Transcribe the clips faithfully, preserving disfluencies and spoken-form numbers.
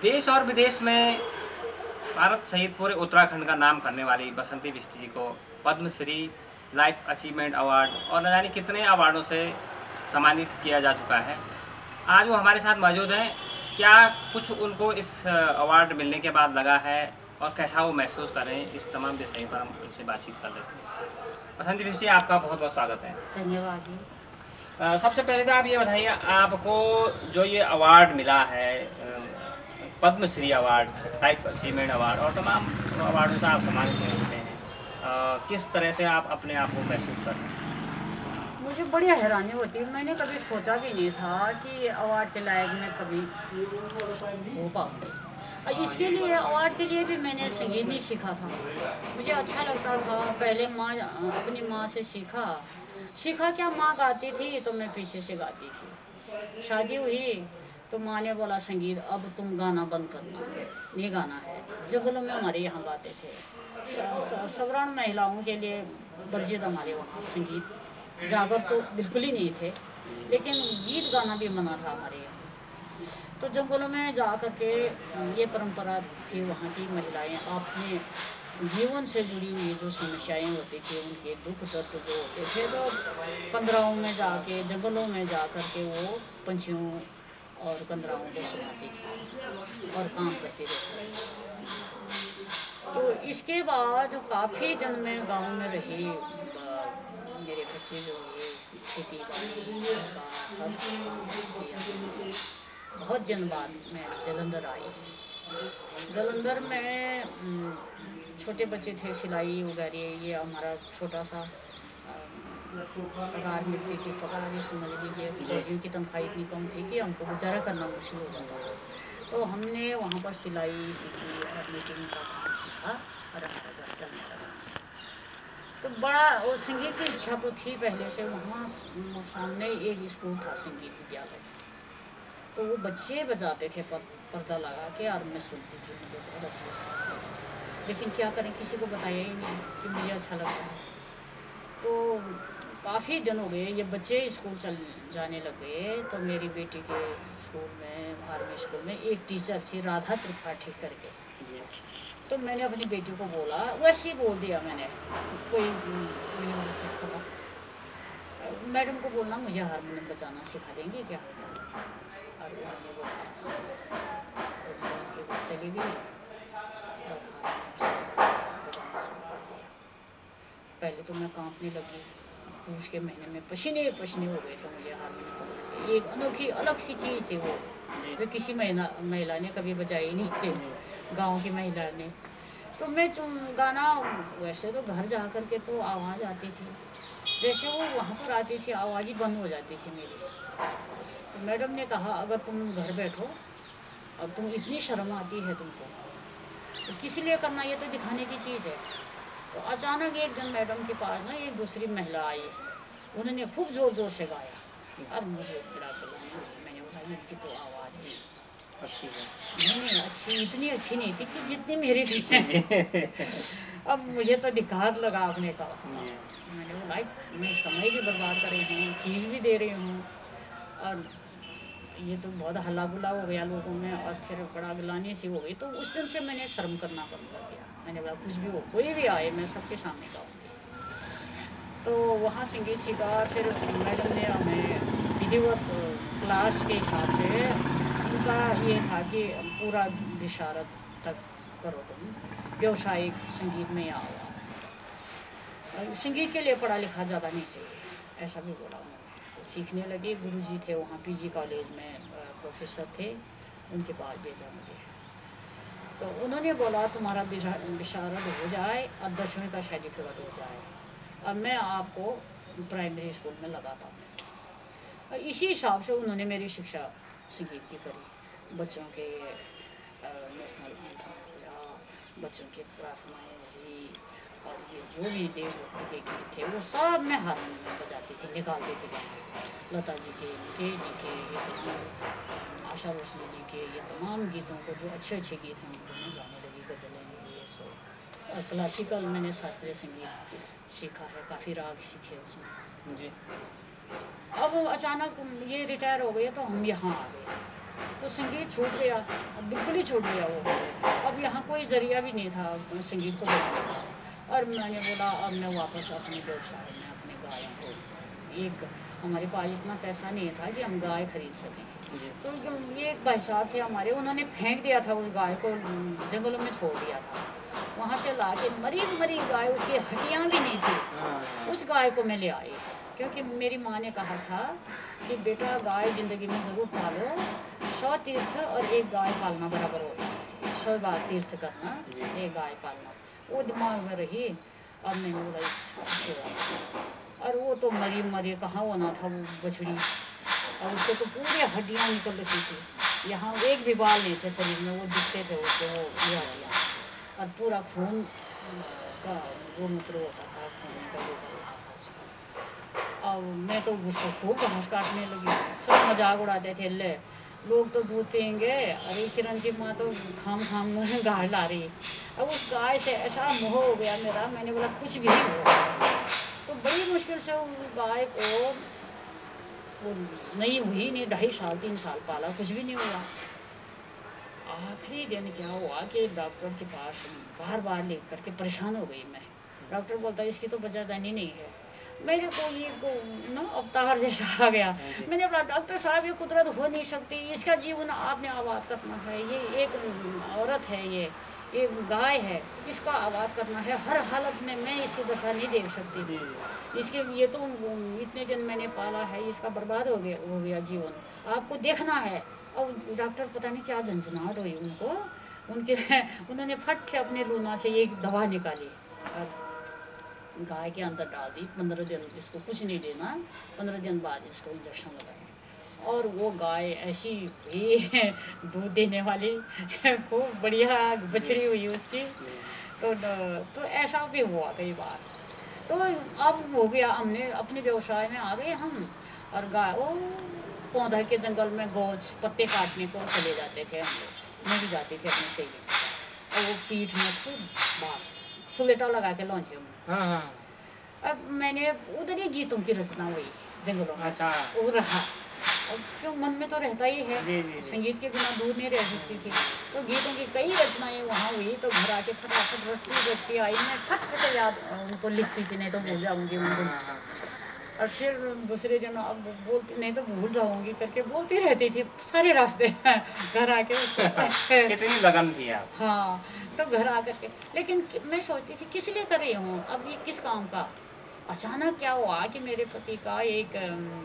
देश और विदेश में भारत सहित पूरे उत्तराखंड का नाम करने वाली बसंती बिष्ट जी को पद्मश्री, लाइफ अचीवमेंट अवार्ड और न जाने कितने अवार्डों से सम्मानित किया जा चुका है। आज वो हमारे साथ मौजूद हैं। क्या कुछ उनको इस अवार्ड मिलने के बाद लगा है और कैसा वो महसूस कर रहे हैं, इस तमाम विषय पर हम उनसे बातचीत कर लेते हैं। बसंती बिष्ट जी, आपका बहुत बहुत स्वागत है। धन्यवाद जी। अ, सबसे पहले तो आप ये बताइए, आपको जो ये अवार्ड मिला है, Padmashri award, life achievement award और तमाम अवार्डों से आप सम्मानित हो चुके हैं, अ, किस तरह से आप अपने आप को महसूस कर रहे हैं? मुझे बड़ी हैरानी होती है। मैंने कभी सोचा भी नहीं था कि अवार्ड के लायक मैं कभी हो पाऊँगी। और इसके लिए अवार्ड के लिए भी मैंने संगीत नहीं सीखा था। मुझे अच्छा लगता था। पहले माँ अपनी माँ से सीखा सीखा क्या, माँ गाती थी तो मैं पीछे से गाती थी। शादी हुई तो माँ ने बोला संगीत अब तुम गाना बंद करना, नहीं गाना है। जंगलों में हमारे यहाँ गाते थे। सवर्ण महिलाओं के लिए वर्जित हमारे वहाँ संगीत, जागर तो बिल्कुल ही नहीं थे, लेकिन गीत गाना भी मना था हमारे यहाँ। तो जंगलों में जा कर के ये परंपरा थी वहाँ की महिलाएं अपने जीवन से जुड़ी हुई जो समस्याएं होती थी, उनके दुख दर्द जो होते थे, तो कंदराओं में जाके जंगलों में जा कर के वो पंछियों और कंदराओं को सुनाती थी और काम करती रहती थी। तो इसके बाद काफ़ी दिन में गांव में रही। मेरे बच्चे जो ये खेती बाड़ी का किया। बहुत दिन बाद मैं जलंधर आई। जलंधर में छोटे बच्चे थे, सिलाई वगैरह, ये हमारा छोटा सा पगार मिलती थी। पगार भी समझ लीजिए, फौजियों की तनख्वाह इतनी कम थी कि हमको गुजारा करना मुश्किल हो जाता था। तो हमने वहाँ पर सिलाई सीखी और मीटिंग का काम सीखा और हमारा घर चलने लगा। तो बड़ा वो संगीत की इच्छा तो थी पहले से। वहाँ सामने एक स्कूल था, संगीत विद्यालय। तो वो बच्चे बजाते थे पर, पर्दा लगा के, और मैं सुनती थी, मुझे बहुत अच्छा लगता था। लेकिन क्या करें, किसी को बताया ही नहीं कि मुझे अच्छा लगता है। तो काफ़ी दिन हो गए, ये बच्चे स्कूल चल जाने लगे। तो मेरी बेटी के स्कूल में, आर्मी स्कूल में एक टीचर थी, राधा त्रिपाठी करके। तो मैंने अपनी बेटी को बोला, वैसे ही बोल दिया मैंने, कोई पता, मैडम को बोलना मुझे हारमोनियम बजाना सिखा देंगे क्या। और उन्होंने बोला, तो उनके घर चली गई और हारमोनियम बजाना शुरू कर दिया। पहले तो मैं कांपने लगी, पूछ के महीने में पसीने पसीने हो गए थे मुझे हारमोनियम पकड़। एक अनोखी अलग सी चीज़ थी वो, जो किसी महिला महिला ने कभी बजाई नहीं थे, गांव की महिला ने। तो मैं गाना, वैसे तो घर जा कर के तो आवाज़ आती थी, जैसे वो वहाँ पर आती थी आवाज़ ही बंद हो जाती थी मेरी। तो मैडम ने कहा, अगर तुम घर बैठो, अब तुम इतनी शर्म आती है तुमको, तो किस लिए करना, ये तो दिखाने की चीज़ है। तो अचानक एक दिन मैडम के पास ना एक दूसरी महिला आई, उन्होंने खूब ज़ोर ज़ोर से गाया और मुझे बड़ा चलाने। मैंने बोला, इनकी तो आवाज़ भी अच्छी है। नहीं अच्छी, इतनी अच्छी नहीं थी कि जितनी मेरी थी। अब मुझे तो दिक्कत लगा आपने कहा। मैंने बोला, मैं समय भी बर्बाद कर रही हूँ, चीज़ भी दे रही हूँ, और ये तो बहुत हल्ला गुल्ला हो गया लोगों में, और फिर बड़ा गिलानी सी हो गई। तो उस दिन से मैंने शर्म करना बंद कर दिया। मैंने बोला, कुछ भी हो, कोई भी आए, मैं सबके सामने गाऊँगी। तो वहाँ संगीत सीखा। फिर मैडम ने हमें विधिवत क्लास के हिसाब से, उनका ये था कि पूरा विशारद तक करो तुम, व्यावसायिक संगीत में आओ, संगीत के लिए पढ़ा लिखा ज़्यादा नहीं चाहिए, ऐसा भी बोला उन्होंने। तो सीखने लगे। गुरुजी थे वहाँ पीजी कॉलेज में, प्रोफेसर थे, उनके पास भेजा मुझे। तो उन्होंने बोला, तुम्हारा विशारद हो जाए और दसवीं का सर्टिफिकेट हो जाए, अब मैं आपको प्राइमरी स्कूल में लगाता हूँ। इसी हिसाब से उन्होंने मेरी शिक्षा संगीत की करी। बच्चों के नेशनल एंथम या बच्चों की प्रार्थनाएँ हुई, और ये जो भी देशभक्ति के गीत थे वो सब मैं हारमोनियम में बजाती थी, निकालती थी गाने। लता जी के, के जी के, ये तमाम आशा भोसले जी के, ये तमाम गीतों को, जो अच्छे अच्छे गीत हैं उनको मैं गाने लगी, गज़लें, ये सो। और क्लासिकल मैंने शास्त्रीय संगीत सीखा है, काफ़ी राग सीखे उसमें जी। अब अचानक ये रिटायर हो गए तो हम यहाँ आ गए। तो संगीत छूट गया, अब बिल्कुल ही छूट गया वो। अब यहाँ कोई जरिया भी नहीं था संगीत को बनाने का। और मैंने बोला अब मैं वापस अपने व्यवसाय में अपने गायों को, एक हमारे पास इतना पैसा नहीं था कि हम गाय खरीद सकें। तो ये एक भाई साहब थे हमारे, उन्होंने फेंक दिया था उस गाय को, जंगलों में छोड़ दिया था। वहाँ से ला के मरी मरी गाय, उसकी हड्डियाँ भी नहीं थी, उस गाय को मैं ले आई। क्योंकि मेरी माँ ने कहा था कि बेटा गाय ज़िंदगी में ज़रूर पालो, सौ तीर्थ और एक गाय पालना बराबर होता है, सौ बार तीर्थ करना एक गाय पालना, वो दिमाग में रही। अब मैंने बोला इस सेवा, और वो तो मरी मरी कहाँ होना था वो बछड़ी, और उसको तो पूरी हड्डियाँ निकल रही थी, यहाँ एक भी बाल नहीं थे शरीर में, वो दिखते थे उसको वो ये हड्डियाँ, और पूरा खून का गोमूत्र होता था, खून का गोबर होता था उसका। और मैं तो उसको खूब घास काटने लगी, सब मजाक उड़ाते थे, ले लोग तो दूध पियेंगे, अरे किरण की माँ तो खाम खाम मुँह में गाय ला रही। अब उस गाय से ऐसा मोह हो गया मेरा, मैंने बोला कुछ भी हो। तो बड़ी मुश्किल से उस गाय को वो नहीं हुई नहीं, ढाई साल तीन साल पाला, कुछ भी नहीं हुआ। आखिरी दिन क्या हुआ कि डॉक्टर के पास बार बार ले करके परेशान हो गई मैं। डॉक्टर बोलता इसकी तो बच्चादानी नहीं है। मेरे को ये को ना अवतार जैसा आ गया। मैंने बोला डॉक्टर साहब ये कुदरत हो नहीं सकती, इसका जीवन आपने आबाद करना है, ये एक औरत है, ये ये गाय है, इसका आबाद करना है, हर हालत में मैं इसकी दशा नहीं देख सकती थी। इसके ये तो इतने दिन मैंने पाला है, इसका बर्बाद हो गया हो गया जीवन, आपको देखना है। और डॉक्टर पता नहीं क्या झंझनाहट हुई उनको, उनके उन्होंने फट से अपने लूना से एक दवा निकाली और गाय के अंदर डाल दी। पंद्रह दिन इसको कुछ नहीं देना, पंद्रह दिन बाद इसको इंजेक्शन लगाए, और वो गाय ऐसी हुई दूध देने वाली खूब बढ़िया बछड़ी हुई उसकी। तो तो ऐसा भी हुआ कई बार। तो अब हो गया, हमने अपने व्यवसाय में आ गए हम, और गाय वो पौधा के जंगल में गोच पत्ते काटने को चले जाते थे हम लोग, मैं भी जाती थी अपनी सहेली के साथ, और वो पीठ में खूब बार सुलेटा लगा के लौंचे में। हाँ हाँ। अब मैंने उधर ही गीतों की रचना हुई जंगलों में। अच्छा। वो रहा, अब क्यों मन में तो रहता ही है, जी, जी, जी। संगीत के बिना दूर नहीं रह सकती थी। तो गीतों की कई रचनाएं वहाँ हुई, तो घर आके फटाफट रटती रटती आई, मैं फट याद उनको लिखती थी, नहीं तो भूल जाऊंगी उनको। और फिर दूसरे दिन अब बोलती, नहीं तो भूल जाऊंगी करके बोलती रहती थी सारे रास्ते घर आके। कितनी लगन थी आप। हाँ, तो घर आकर के, लेकिन मैं सोचती थी किस लिए कर रही हूँ, अब ये किस काम का। अचानक क्या हुआ कि मेरे पति का एक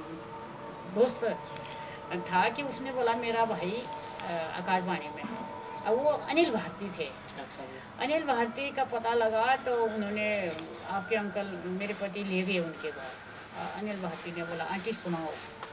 दोस्त था कि उसने बोला मेरा भाई आकाशवाणी में, अब वो अनिल भारती थे। अच्छा जी। अनिल भारती का पता लगा तो उन्होंने, आपके अंकल मेरे पति ले गए उनके घर। अनिल भारती ने बोला आंटी सुनाओ,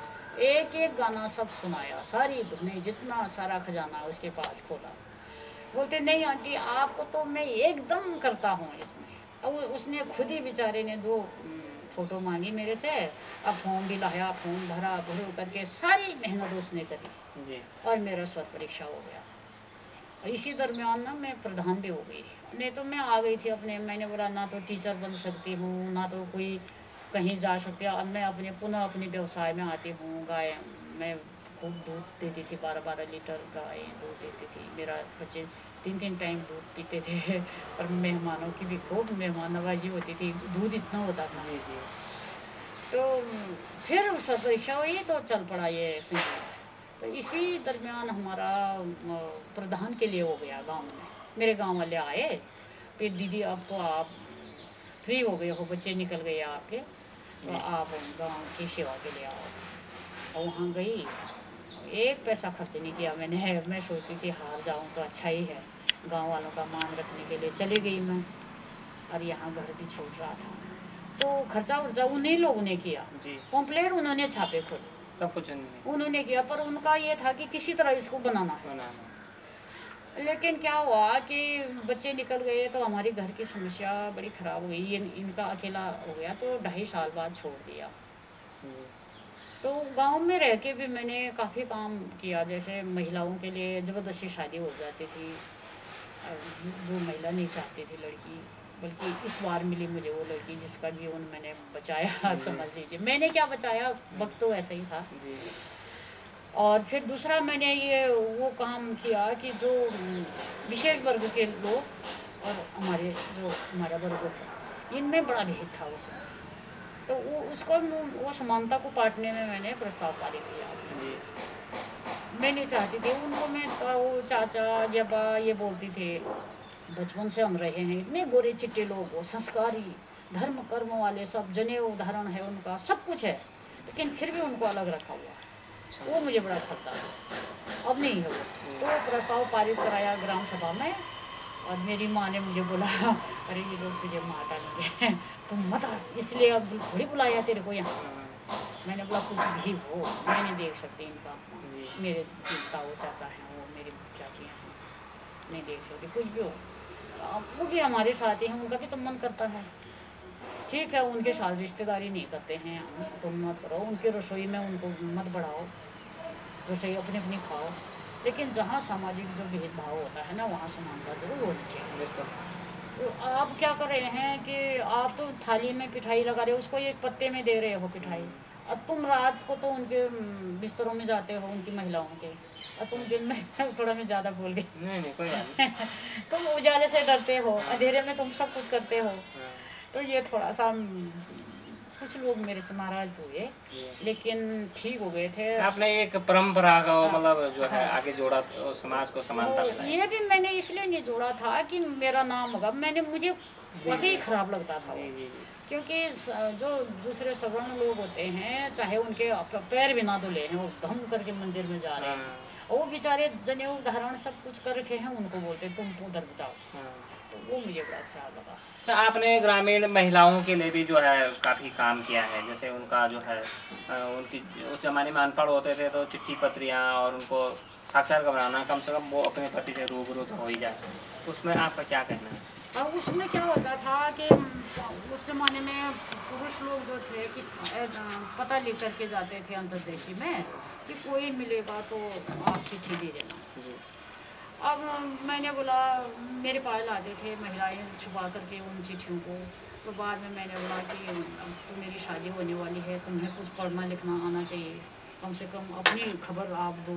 एक एक गाना सब सुनाया, सारी धुनें, जितना सारा खजाना उसके पास खोला। बोलते नहीं आंटी आपको तो मैं एकदम करता हूँ इसमें। अब उसने खुद ही बेचारे ने दो फ़ोटो मांगी मेरे से, अब फॉर्म भी लाया, फॉर्म भरा, भरो करके सारी मेहनत उसने करी जी। और मेरा स्वर परीक्षा हो गया। और इसी दरमियान ना मैं प्रधान भी हो गई, नहीं तो मैं आ गई थी अपने, मैंने बोला ना तो टीचर बन सकती हूँ, ना तो कोई कहीं जा सकती है। अब मैं अपने पुनः अपने व्यवसाय में आती हूँ। गाय मैं खूब दूध देती थी, बारह बारह लीटर गाय दूध देती थी, मेरा बच्चे तीन तीन टाइम दूध पीते थे, और मेहमानों की भी खूब मेहमान नवाजी होती थी, दूध इतना होता था जी जी। तो फिर उस परीक्षा हुई तो चल पड़ा ये संगीत। तो इसी दरमियान हमारा प्रधान के लिए हो गया गांव में, मेरे गांव वाले आए, फिर दीदी अब तो आप फ्री हो गए हो, बच्चे निकल गए आपके, तो आप गांव की सेवा के लिए आओ। और वहाँ गई, एक पैसा खर्च नहीं किया मैंने, मैं सोचती थी हार जाऊँ तो अच्छा ही है, गांव वालों का मान रखने के लिए चली गई मैं, और यहाँ घर भी छूट रहा था। तो खर्चा वर्चा उन्हीं लोगों ने किया जी, पम्पलेट उन्होंने छापे खुद, सब कुछ उन्होंने उन्होंने किया, पर उनका ये था कि किसी तरह इसको बनाना है, बनाना। लेकिन क्या हुआ कि बच्चे निकल गए तो हमारी घर की समस्या बड़ी ख़राब हुई, ये इनका अकेला हो गया, तो ढाई साल बाद छोड़ दिया। तो गांव में रह के भी मैंने काफ़ी काम किया, जैसे महिलाओं के लिए ज़बरदस्ती शादी हो जाती थी, जो महिला नहीं चाहती थी लड़की, बल्कि इस बार मिली मुझे वो लड़की जिसका जीवन मैंने बचाया, समझ लीजिए मैंने क्या बचाया, वक्त तो ऐसा ही था। और फिर दूसरा मैंने ये वो काम किया कि जो उम, विशेष वर्ग के लोग और हमारे जो हमारा वर्ग है इनमें बड़ा भेद था उस समय। तो वो उसको मु- वो समानता को पाटने में मैंने प्रस्ताव पारित किया अपने। जी। मैं नहीं चाहती थी उनको, मैं तो वो चाचा जब्बा ये बोलती थे। बचपन से हम रहे हैं, इतने गोरे चिट्टे लोग, वो संस्कारी धर्म कर्म वाले, सब जने उदाहरण है उनका, सब कुछ है, लेकिन फिर भी उनको अलग रखा हुआ है। अच्छा। वो मुझे बड़ा खलता है, अब नहीं है वो। तो वो प्रस्ताव पारित कराया ग्राम सभा में, और मेरी माँ ने मुझे बोला अरे ये लोग तुझे मार डालेंगे तुम मत आ, इसलिए अब थोड़ी बुलाया तेरे को यहाँ। हाँ, मैंने बोला कुछ भी हो मैं नहीं देख सकती इनका, जी। मेरे ताऊ चाचा हैं, वो मेरी चाची हैं, नहीं देख सकती कुछ भी हो। अब वो भी हमारे साथ ही हैं, उनका भी तो मन करता है। ठीक है, उनके साथ रिश्तेदारी नहीं करते हैं, तुम मत करो उनकी रसोई में, उनको मत बढ़ाओ, रसोई अपनी अपनी खाओ। लेकिन जहाँ सामाजिक जो भेदभाव होता है ना, वहाँ समानता जरूर होनी चाहिए। बिल्कुल। तो आप क्या कर रहे हैं कि आप तो थाली में पिठाई लगा रहे हो, उसको एक पत्ते में दे रहे हो पिठाई। हम्म, अब तुम रात को तो उनके हम्म, बिस्तरों में जाते हो, उनकी महिलाओं के, और तुम दिन में थोड़ा मैं ज़्यादा बोल गई नहीं नहीं कोई बात नहीं। तुम उजाले से डरते हो, हाँ, अंधेरे में तुम सब कुछ करते हो। हाँ, तो ये थोड़ा सा हम्म, कुछ लोग मेरे से नाराज हुए, जी। लेकिन ठीक हो गए थे। आपने एक परंपरा का वो हाँ, मतलब जो है हाँ। आगे जोड़ा, तो समाज को समानता वो मिलाई। ये भी मैंने इसलिए नहीं जोड़ा था कि मेरा नाम होगा, मैंने मुझे जी वाकई जी खराब लगता था जी वो। जी जी। क्योंकि स- जो दूसरे सवर्ण लोग होते हैं, चाहे उनके अप- पैर भी ना धुले हैं, वो धम करके मंदिर में जा रहे हैं, हाँ, और वो बेचारे जनेऊ धारण सब कुछ कर रखे हैं, उनको बोलते तुम तो उधर जाओ। हाँ। तो वो मुझे बड़ा खराब लगा। अच्छा, आपने ग्रामीण महिलाओं के लिए भी जो है काफ़ी काम किया है, जैसे उनका जो है अ, उनकी उस ज़माने में अनपढ़ होते थे तो चिट्ठी पत्रियाँ और उनको साक्षर कराना, कम से कम वो अपने पति से रूबरू तो हो ही जाए। उसमें आपका क्या कहना है? और उसमें क्या होता था कि हम, उस ज़माने में पुरुष लोग जो थे कि ए, पता लिख करके जाते थे अंतर्देशी में कि कोई मिलेगा तो आप चिट्ठी दे देना। जी। अब मैंने बोला, मेरे पास लाते थे महिलाएं छुपा करके उन चिट्ठियों को। तो बाद में मैंने बोला कि अब तो मेरी शादी होने वाली है, तुम्हें कुछ पढ़ना लिखना आना चाहिए, कम से कम अपनी खबर आप दो।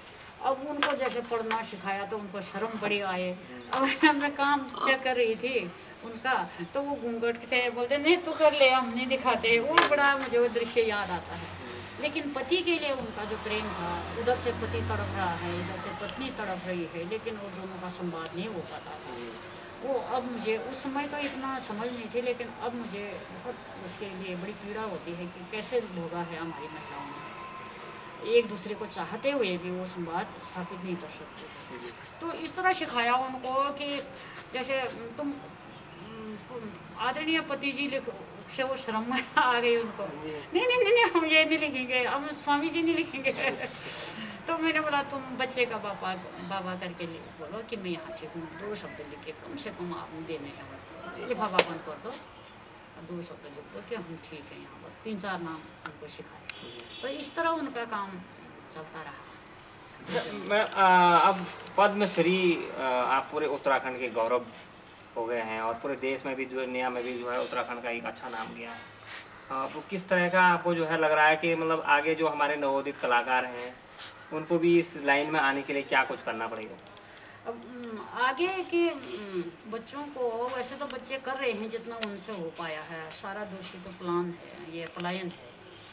अब उनको जैसे पढ़ना सिखाया तो उनको शर्म बड़ी आए। अब मैं काम चेक कर रही थी उनका, तो वो घूंघट से बोलते नहीं तू कर ले, हम नहीं दिखाते। वो बड़ा मुझे वो दृश्य याद आता है। लेकिन पति के लिए उनका जो प्रेम था, उधर से पति तड़प रहा है, इधर से पत्नी तड़प रही है, लेकिन वो दोनों का संवाद नहीं हो पाता था। वो अब मुझे उस समय तो इतना समझ नहीं थी, लेकिन अब मुझे बहुत उसके लिए बड़ी पीड़ा होती है कि कैसे भोगा है हमारी महिलाओं ने, एक दूसरे को चाहते हुए भी वो संवाद स्थापित नहीं कर सकते थे। तो इस तरह सिखाया उनको कि जैसे तुम तुम आदरणीय पति जी लिख से वो शर्म आ गई उनको। नहीं नहीं नहीं नहीं हम ये नहीं लिखेंगे, हम स्वामी जी नहीं लिखेंगे तो मैंने बोला तुम बच्चे का बाबा बाबा करके लिख, बोलो कि मैं यहाँ ठीक हूँ, दो शब्द लिख के कम से कम आप देने हैं, लिफाफा बंद कर दो, दो शब्द लिख दो कि हम ठीक है यहाँ पर। तीन चार नाम उनको सिखाए, तो इस तरह उनका काम चलता रहा। अच्छा, मैं अ, अब पद्मश्री अ, आप पूरे उत्तराखंड के गौरव हो गए हैं और पूरे देश में भी, दुनिया में भी जो है उत्तराखंड का एक अच्छा नाम गया है। अ, वो किस तरह का आपको जो है लग रहा है कि मतलब आगे जो हमारे नवोदित कलाकार हैं उनको भी इस लाइन में आने के लिए क्या कुछ करना पड़ेगा? अब उम, आगे के उम, बच्चों को, वैसे तो बच्चे कर रहे हैं जितना उनसे हो पाया है, सारा दोषी तो प्लान है, ये पलायन है।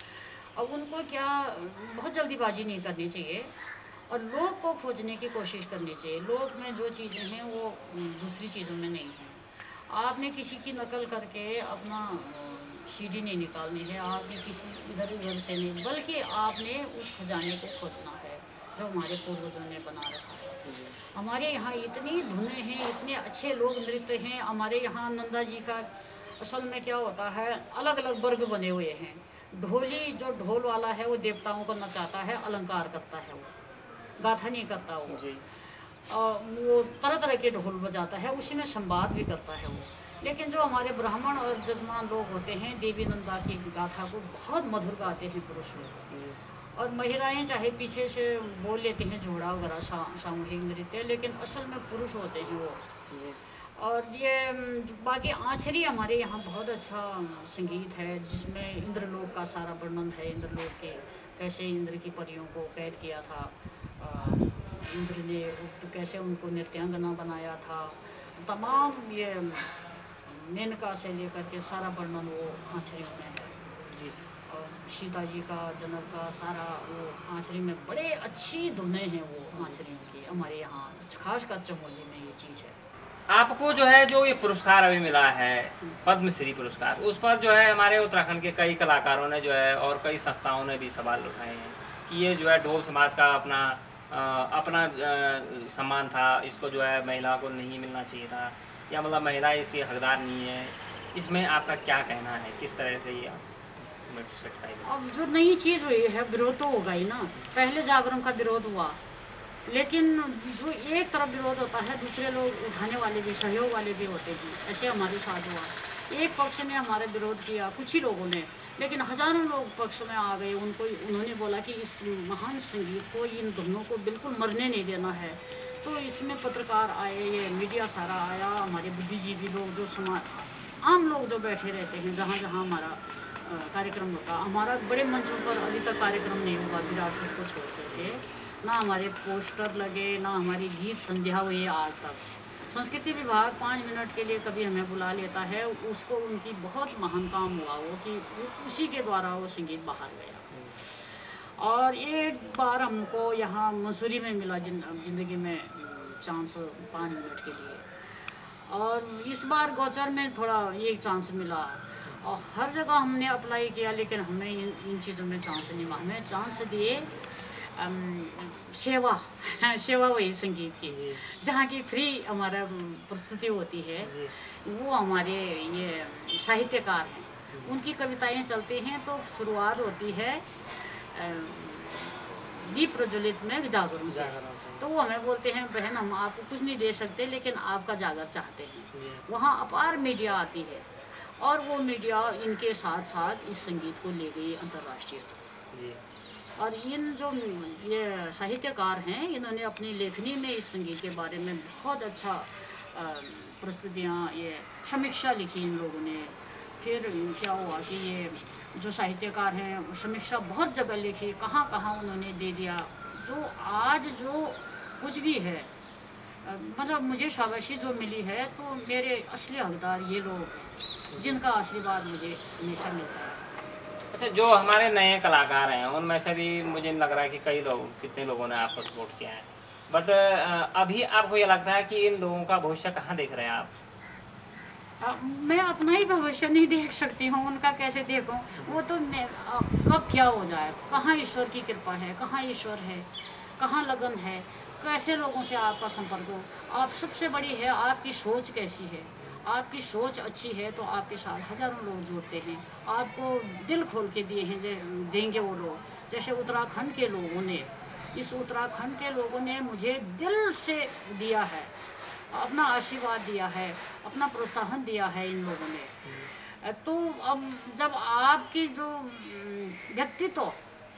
अब उनको क्या, बहुत जल्दीबाजी नहीं करनी चाहिए और लोग को खोजने की कोशिश करनी चाहिए। लोग में जो चीज़ें हैं वो उम, दूसरी चीज़ों में नहीं हैं। आपने किसी की नकल करके अपना सीढ़ी नहीं निकालनी है, आपने किसी इधर उधर से नहीं, बल्कि आपने उस खजाने को खोजना है जो हमारे पूर्वजों ने बना रखा है। हमारे यहाँ इतनी धुनें हैं, इतने अच्छे लोग नृत्य हैं हमारे यहाँ। नंदा जी का असल में क्या होता है, अलग अलग वर्ग बने हुए हैं। ढोली जो ढोल वाला है वो देवताओं को नचाता है, अलंकार करता है, वो गाथा नहीं करता वो। जी। और वो तरह तरह के ढोल बजाता है, उसी में संवाद भी करता है वो। लेकिन जो हमारे ब्राह्मण और जजमान लोग होते हैं, देवी नंदा की गाथा को बहुत मधुर गाते हैं पुरुष लोग, और महिलाएं चाहे पीछे से बोल लेती हैं झोड़ा वगैरह सा, सामूहिक नृत्य, लेकिन असल में पुरुष होते हैं वो। और ये अम, बाकी आँचरी हमारे यहाँ बहुत अच्छा संगीत है, जिसमें इंद्रलोक का सारा वर्णन है। इंद्रलोक के कैसे इंद्र की परियों को कैद किया था, अ, इंद्र ने उप- कैसे उनको नृत्यांगना बनाया था, तमाम ये अम, मेनका से लेकर के सारा वर्णन वो आँचरियों में है। जी और सीता जी का, जनक का सारा वो आँचरी में बड़े अच्छी धुनें हैं वो आँचरियों की हमारे यहाँ, खासकर चमोली में ये चीज़ है। आपको जो है जो ये पुरस्कार अभी मिला है पद्मश्री पुरस्कार, उस पर जो है हमारे उत्तराखंड के कई कलाकारों ने जो है और कई संस्थाओं ने भी सवाल उठाए हैं कि ये जो है ढोल समाज का अपना अ, अपना अ, सम्मान था, इसको जो है महिला को नहीं मिलना चाहिए था, या मतलब महिला इसकी हकदार नहीं है। इसमें आपका क्या कहना है, किस तरह से ये आप सेटिस्फाई हैं? अब जो नई चीज़ हुई है, विरोध तो होगा ही ना। पहले जागरण का विरोध हुआ, लेकिन जो एक तरफ विरोध होता है, दूसरे लोग उठाने वाले भी, सहयोग वाले भी होते हैं। ऐसे हमारे साथ हुआ, एक पक्ष ने हमारा विरोध किया, कुछ ही लोगों ने, लेकिन हजारों लोग पक्ष में आ गए। उनको उन्होंने बोला कि इस महान संगीत को, इन धुनों को बिल्कुल मरने नहीं देना है। तो इसमें पत्रकार आए, ये मीडिया सारा आया, हमारे बुद्धिजीवी लोग, जो समाज आम लोग जो बैठे रहते हैं, जहाँ जहाँ हमारा अ, कार्यक्रम होता, हमारा बड़े मंचों पर अभी तक कार्यक्रम नहीं हुआ विरासत को छोड़ करके, ना हमारे पोस्टर लगे, ना हमारी गीत संध्या हुई आज तक। संस्कृति विभाग पाँच मिनट के लिए कभी हमें बुला लेता है, उसको उनकी बहुत महान काम हुआ वो कि उ- उसी के द्वारा वो संगीत बाहर गया। और एक बार हमको यहाँ मसूरी में मिला, जिन जिंदगी में चांस पाँच मिनट के लिए, और इस बार गोचर में थोड़ा ये चांस मिला। और हर जगह हमने अप्लाई किया, लेकिन हमें इन इन चीज़ों में चांस नहीं मिला। हमें चांस दिए अम, सेवा सेवा हुई संगीत की, जी जहाँ की फ्री हमारा अम, प्रस्तुति होती है। जी वो हमारे ये साहित्यकार हैं, उनकी कविताएं चलती हैं, तो शुरुआत होती है अम, दीप प्रज्वलित में जागरण से। जागरण से। तो वो हमें बोलते हैं, बहन हम आपको कुछ नहीं दे सकते, लेकिन आपका जागर चाहते हैं। जी वहाँ अपार मीडिया आती है, और वो मीडिया इनके साथ साथ इस संगीत को ले गई अंतर्राष्ट्रीय तक। जी और इन जो ये साहित्यकार हैं, इन्होंने अपनी लेखनी में इस संगीत के बारे में बहुत अच्छा अ, प्रस्तुतियाँ, ये समीक्षा लिखी इन लोगों ने। फिर क्या हुआ कि ये जो साहित्यकार हैं, समीक्षा बहुत जगह लिखी, कहाँ कहाँ उन्होंने दे दिया। जो आज जो कुछ भी है, अ, मतलब मुझे शाबाशी जो मिली है, तो मेरे असली हकदार ये लोग हैं, जिनका आशीर्वाद मुझे हमेशा मिलता है। अच्छा, जो हमारे नए कलाकार हैं उनमें से भी मुझे लग रहा है कि कई लोग, कितने लोगों ने आपको सपोर्ट किया है, बट अभी आपको ये लगता है कि इन लोगों का भविष्य कहाँ देख रहे हैं आप? अ, मैं अपना ही भविष्य नहीं देख सकती हूँ, उनका कैसे देखूँ? वो तो मैं अ, कब क्या हो जाए, कहाँ ईश्वर की कृपा है, कहाँ ईश्वर है, कहाँ लगन है, कैसे लोगों से आपका संपर्क हो। आप सबसे बड़ी है आपकी सोच कैसी है। आपकी सोच अच्छी है तो आपके साथ हजारों लोग जुड़ते हैं, आपको दिल खोल के दिए हैं, जे देंगे वो लोग। जैसे उत्तराखंड के लोगों ने, इस उत्तराखंड के लोगों ने मुझे दिल से दिया है, अपना आशीर्वाद दिया है, अपना प्रोत्साहन दिया है इन लोगों ने। तो अब जब आपकी जो अम, व्यक्तित्व,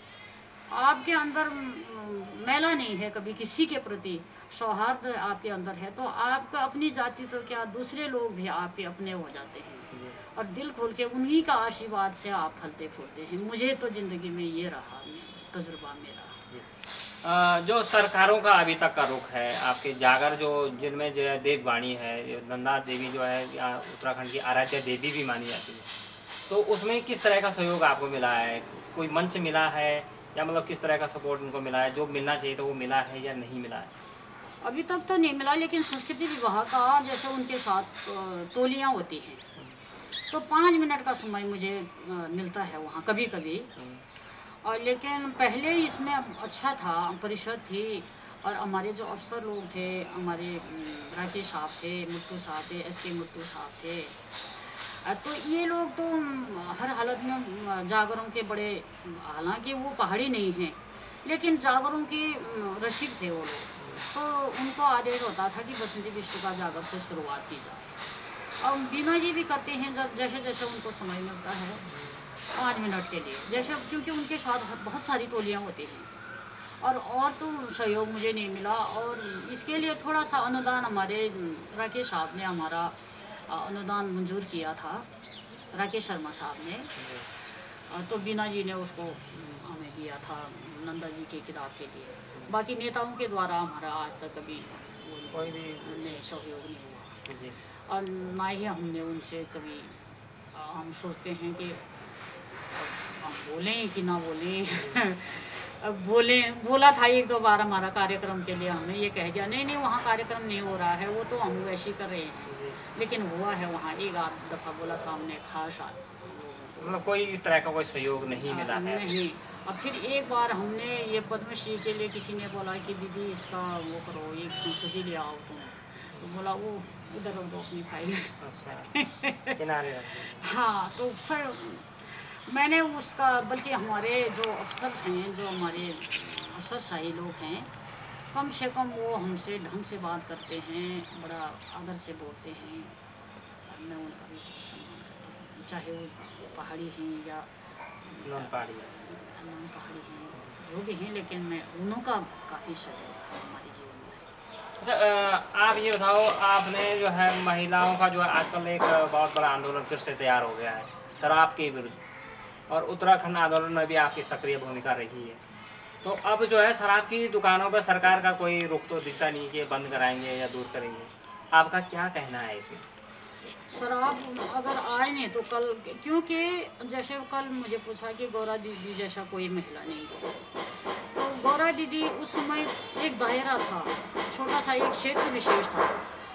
आपके अंदर अम, मैला नहीं है कभी किसी के प्रति, सौहार्द आपके अंदर है, तो आपका अपनी जाति तो क्या, दूसरे लोग भी आपके अपने हो जाते हैं। जी और दिल खोल के उन्हीं का आशीर्वाद से आप फलते फूलते हैं। मुझे तो ज़िंदगी में ये रहा तजुर्बा मेरा। जी अ, जो सरकारों का अभी तक का रुख है आपके जागर, जो जिनमें जो है देववाणी है, ये नंदा देवी जो है या उत्तराखंड की आराध्य देवी भी मानी जाती है, तो उसमें किस तरह का सहयोग आपको मिला है? कोई मंच मिला है, या मतलब किस तरह का सपोर्ट उनको मिला है, जो मिलना चाहिए था वो मिला है या नहीं मिला है? अभी तक तो नहीं मिला, लेकिन संस्कृति विभाग का जैसे उनके साथ अ, टोलियाँ होती हैं, तो पाँच मिनट का समय मुझे अ, मिलता है वहाँ कभी कभी। हम्म, और लेकिन पहले इसमें अच्छा था, परिषद थी, और हमारे जो अफसर लोग थे, हमारे अम, राकेश साहब थे, मुट्टू साहब थे, एस के मुट्टू साहब थे। अ, तो ये लोग तो अम, हर हालत में अम, जागरों के बड़े, हालांकि वो पहाड़ी नहीं हैं, लेकिन जागरों के अम, रसिक थे वो लोग। तो उनको आदेश होता था कि बसंती विष्णु का जागर से शुरुआत की जाए। और बीमा जी भी करते हैं, जब जैसे जैसे उनको समय मिलता है, पाँच मिनट के लिए, जैसे क्योंकि उनके साथ बहुत सारी टोलियाँ होती हैं। और और तो सहयोग मुझे नहीं मिला। और इसके लिए थोड़ा सा अनुदान हमारे राकेश साहब ने हमारा अ, अनुदान मंजूर किया था, राकेश शर्मा साहब ने। जी अ, तो बीना जी ने उसको हमें दिया था नंदा जी की किताब के लिए। बाकी नेताओं के द्वारा हमारा आज तक कभी वो कोई भी नहीं, सहयोग नहीं हुआ। जी और ना ही हमने उनसे कभी अ, हम सोचते हैं कि अब हम बोलें कि ना बोलें। अब बोले बोला था एक दो बार हमारा कार्यक्रम के लिए, हमें ये कह दिया नहीं नहीं वहाँ कार्यक्रम नहीं हो रहा है, वो तो हम वैसे ही कर रहे हैं। जी लेकिन हुआ है वहाँ, एक आध दफ़ा बोला था हमने खास आ- लोगों को। मतलब कोई इस तरह का कोई सहयोग नहीं आ, मिला है अभी। नहीं। और फिर एक बार हमने ये पद्मश्री के लिए किसी ने बोला कि दीदी इसका वो करो, एक संस्कृति ले आओ तुम। तो बोला वो इधर रख दो अपनी फाइल। अच्छा किनारे रख दीजिए। हाँ, तो फिर मैंने उसका, बल्कि हमारे जो अफसर हैं, जो हमारे अफसरशाही लोग हैं, कम से कम वो हमसे ढंग से बात करते हैं, बड़ा आदर से बोलते हैं। और मैं उनका भी बहुत सम्मान करती हूँ, चाहे वो पहाड़ी हैं या नॉन पहाड़ी। नॉन पहाड़ी हैं, जो भी हैं, लेकिन मैं उनका काफ़ी सहयोग है हमारे जीवन में। अच्छा अ, आप ये बताओ, आपने जो है महिलाओं का जो है आजकल एक बहुत बड़ा आंदोलन फिर से तैयार हो गया है शराब के विरुद्ध, और उत्तराखंड आंदोलन में भी आपकी सक्रिय भूमिका रही है। तो अब जो है शराब की दुकानों पर सरकार का कोई रुख तो दिखता नहीं कि ये बंद कराएंगे या दूर करेंगे। आपका क्या कहना है इसमें? शराब अगर आए नहीं तो कल, क्योंकि जैसे कल मुझे पूछा कि गौरा दीदी जैसा कोई महिला नहीं है, तो गौरा दीदी उस समय एक दायरा था, छोटा सा एक क्षेत्र विशेष था।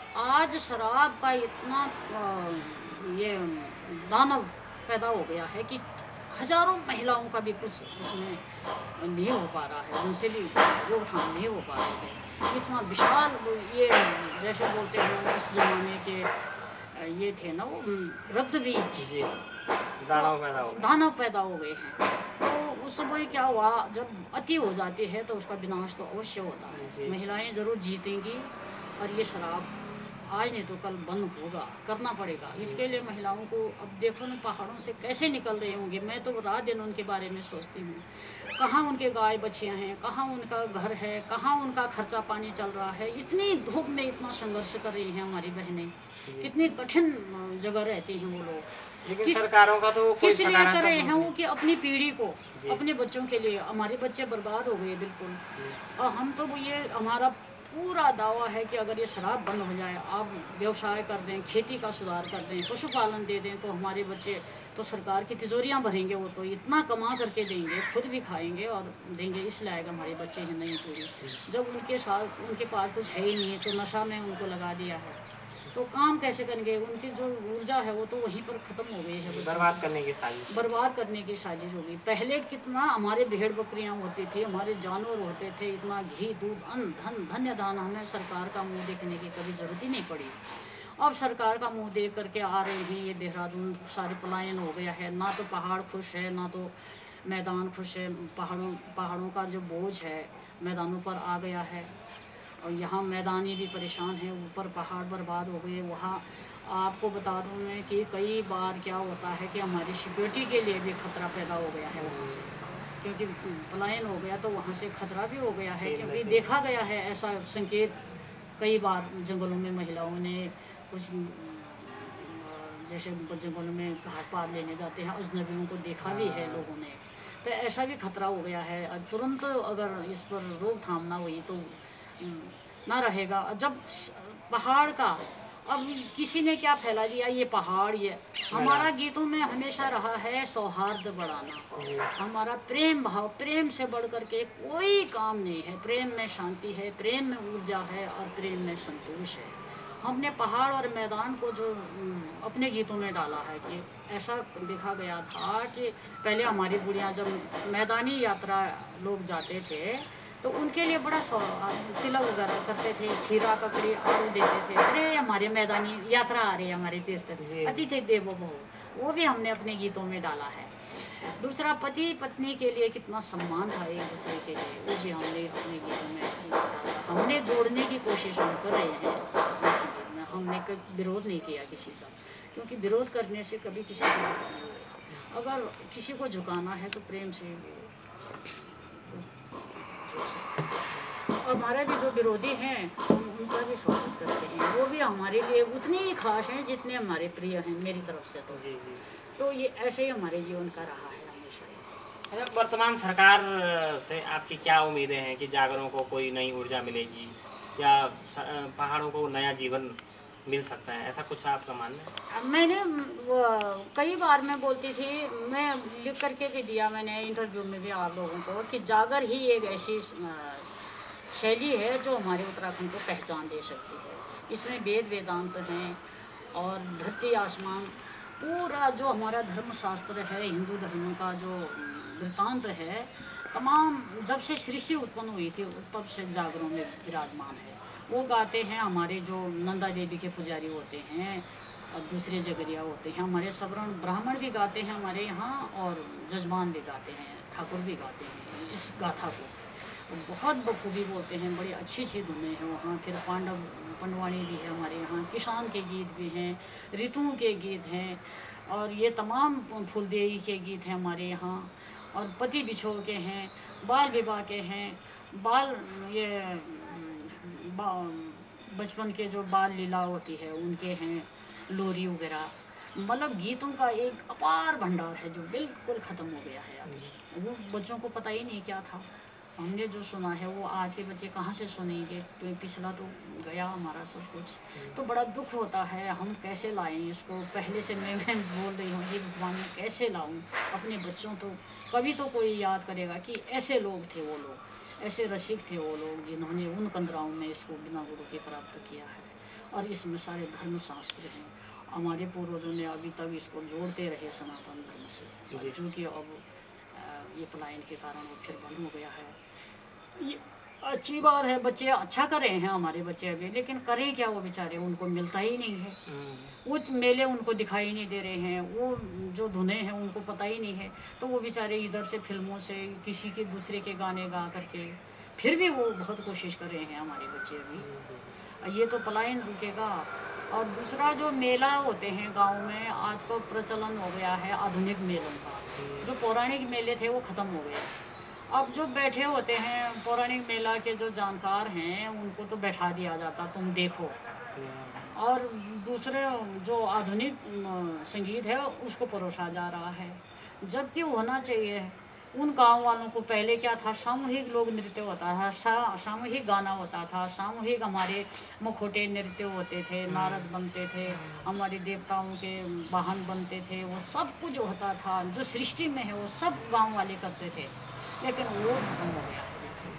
आज शराब का इतना अ, ये दानव पैदा हो गया है कि हजारों महिलाओं का भी कुछ उसमें नहीं हो पा रहा है, उनसे भी रोकथाम नहीं हो पा रही है। इतना विशाल वो ये, जैसे बोलते हैं उस जमाने के अ, ये थे ना वो रक्त बीज, जी तो दानव पैदा हो गए। दानव पैदा हो गए हैं। तो उस समय क्या हुआ, जब अति हो जाती है तो उसका विनाश तो अवश्य होता जी। है। महिलाएं जरूर जीतेंगी और ये शराब आज नहीं तो कल बंद होगा, करना पड़ेगा। इसके लिए महिलाओं को, अब देखो ना पहाड़ों से कैसे निकल रहे होंगे, मैं तो रात दिन उनके बारे में सोचती हूँ। कहाँ उनके गाय बछियाँ हैं, कहाँ उनका घर है, कहाँ उनका खर्चा पानी चल रहा है। इतनी धूप में इतना संघर्ष कर रही हैं हमारी बहनें, कितनी कठिन अ, जगह रहती हैं वो लोग। लेकिन किस सरकारों का तो कोई किस लिए कर रहे सकारात्मक हैं रुख वो, कि अपनी पीढ़ी को, जी। अपने बच्चों के लिए। हमारे बच्चे बर्बाद हो गए बिल्कुल। नहीं। और हम तो वो, ये हमारा पूरा दावा है कि अगर ये शराब बंद हो जाए, आप व्यवसाय कर दें, खेती का सुधार कर दें, पशुपालन दे दें, तो हमारे बच्चे तो सरकार की तिजोरियां भरेंगे। वो तो इतना कमा करके देंगे, खुद भी खाएंगे और देंगे। इस लायक हमारे बच्चे हैं नई पीढ़ी। जब उनके साथ उनके पास कुछ है ही नहीं है, तो नशा में उनको लगा दिया है, तो काम कैसे करेंगे? उनकी जो ऊर्जा है वो तो वहीं पर ख़त्म हो गई है। बच्चों बर्बाद की करने की साजिश। बर्बाद करने की साजिश होगी। पहले कितना हमारे भेड़ बकरियां होती थी, हमारे जानवर होते थे, इतना घी दूध अन्न धन धन्य धान, हमें सरकार का मुंह देखने की कभी जरूरत ही नहीं पड़ी। अब सरकार का मुंह देख करके आ रहे हैं, ये देहरादून सारे पलायन हो गया है। ना तो पहाड़ खुश है, ना तो मैदान खुश है। पहाड़ों पहाड़ों का जो बोझ है मैदानों पर आ गया है, और यहाँ मैदानी भी परेशान हैं, ऊपर पहाड़ बर्बाद हो गए। वहाँ आपको बता दूँ मैं कि कई बार क्या होता है कि हमारी सिक्योरिटी के लिए भी खतरा पैदा हो गया है वहाँ से, क्योंकि पलायन हो गया तो वहाँ से खतरा भी हो गया है। जी, क्योंकि नशे। देखा गया है ऐसा संकेत कई बार, जंगलों में महिलाओं ने कुछ अम, जैसे जंगलों में घाट पात लेने जाते हैं, अजनबियों को देखा भी है लोगों ने। तो ऐसा भी खतरा हो गया है। और तुरंत अगर इस पर रोकथाम ना हुई तो अम, ना रहेगा। जब पहाड़ का, अब किसी ने क्या फैला दिया, ये पहाड़, ये हमारा गीतों में हमेशा रहा है सौहार्द बढ़ाना, जी। हमारा प्रेम भाव। प्रेम से बढ़ कर के कोई काम नहीं है। प्रेम में शांति है, प्रेम में ऊर्जा है और प्रेम में संतोष है। हमने पहाड़ और मैदान को जो अम, अपने गीतों में डाला है, कि ऐसा देखा गया था कि पहले हमारी बुढ़ियाँ जब मैदानी यात्रा लोग जाते थे तो उनके लिए बड़ा तिलक वगैरह करते थे, खीरा ककड़ी आलू देते थे। अरे हमारे मैदानी यात्रा आ रही है, हमारे तीर्थ, जी। अतिथि देवो भव, वो भी हमने अपने गीतों में डाला है। दूसरा, पति पत्नी के लिए कितना सम्मान था एक दूसरे के लिए, वो भी हमने अपने गीतों में डाला। हमने जोड़ने की कोशिश हम कर रहे हैं अपने संगीत में। हमने कभी विरोध नहीं किया किसी का, क्योंकि विरोध करने से कभी किसी को नहीं होगा। अगर किसी को झुकाना है तो प्रेम से शुरू से। और हमारे भी जो विरोधी हैं हम उनका भी स्वागत करते हैं, वो भी हमारे लिए उतने ही खास हैं जितने हमारे प्रिय हैं मेरी तरफ से। तो जी जी। तो ये ऐसे ही हमारे जीवन का रहा है हमेशा ही। अच्छा, वर्तमान सरकार से आपकी क्या उम्मीदें हैं कि जागरों को कोई नई ऊर्जा मिलेगी या स- पहाड़ों को नया जीवन मिल सकता है, ऐसा कुछ आपका मानना है? अब मैंने म, वो, कई बार मैं बोलती थी, मैं लिख करके भी दिया मैंने इंटरव्यू में भी आप लोगों को, कि जागर ही एक ऐसी अ, शैली है जो हमारे उत्तराखंड को पहचान दे सकती है। इसमें वेद वेदांत हैं और धरती आसमान, पूरा जो हमारा धर्मशास्त्र है, हिंदू धर्म का जो वृत्तांत है, तमाम जब से सृष्टि उत्पन्न हुई थी तब से जागरों में विराजमान है। वो गाते हैं हमारे जो नंदा देवी के पुजारी होते हैं और दूसरे जगरिया होते हैं, हमारे सवर्ण ब्राह्मण भी गाते हैं हमारे यहाँ, और जजमान भी गाते हैं, ठाकुर भी गाते हैं इस गाथा को, बहुत बखूबी बोलते हैं, बड़ी अच्छी अच्छी धुनें हैं वहाँ। फिर पांडव पंडवाणी भी है हमारे यहाँ, किसान के गीत भी हैं, ऋतुओं के गीत हैं, और ये तमाम फूलदेई के गीत हैं हमारे यहाँ, और पति बिछोह के हैं, बाल विवाह के हैं, बाल ये बा, बचपन के जो बाल लीला होती है उनके हैं, लोरी वगैरह, मतलब गीतों का एक अपार भंडार है जो बिल्कुल ख़त्म हो गया है अभी। वो बच्चों को पता ही नहीं क्या था, हमने जो सुना है वो आज के बच्चे कहाँ से सुनेंगे, तो पिछला तो गया हमारा सब कुछ। तो बड़ा दुख होता है, हम कैसे लाएं इसको। पहले से मैं मैं बोल रही हूँ कि भगवान मैं कैसे लाऊं अपने बच्चों, तो कभी तो कोई याद करेगा कि ऐसे लोग थे वो लोग, ऐसे रसिक थे वो लोग जिन्होंने उन कंदराओं में इसको बिना गुरु के प्राप्त किया है। और इसमें सारे धर्म शास्त्र हैं, हमारे पूर्वजों ने अभी तक इसको जोड़ते रहे सनातन धर्म से, जो कि अब ये पलायन के कारण वो फिर बंद हो गया है। ये अच्छी बात है, बच्चे अच्छा कर रहे हैं हमारे बच्चे अभी, लेकिन करें क्या वो बेचारे, उनको मिलता ही नहीं है, वो मेले उनको दिखाई नहीं दे रहे हैं, वो जो धुनें हैं उनको पता ही नहीं है, तो वो बेचारे इधर से फिल्मों से किसी के दूसरे के गाने गा करके फिर भी वो बहुत कोशिश कर रहे हैं हमारे बच्चे अभी। ये तो पलायन रुकेगा। और दूसरा जो मेला होते हैं गांव में, आज का प्रचलन हो गया है आधुनिक मेलों का, जो पौराणिक मेले थे वो ख़त्म हो गए। अब जो बैठे होते हैं पौराणिक मेला के जो जानकार हैं उनको तो बैठा दिया जाता, तुम देखो, और दूसरे जो आधुनिक संगीत है उसको परोसा जा रहा है, जबकि होना चाहिए उन गांव वालों को। पहले क्या था, सामूहिक लोग नृत्य होता था, सा, सामूहिक गाना होता था, सामूहिक हमारे मुखौटे नृत्य होते थे, नारद बनते थे, हमारे देवताओं के वाहन बनते थे, वो सब कुछ होता था जो सृष्टि में है वो सब गांव वाले करते थे, लेकिन वो खत्म हो गया है।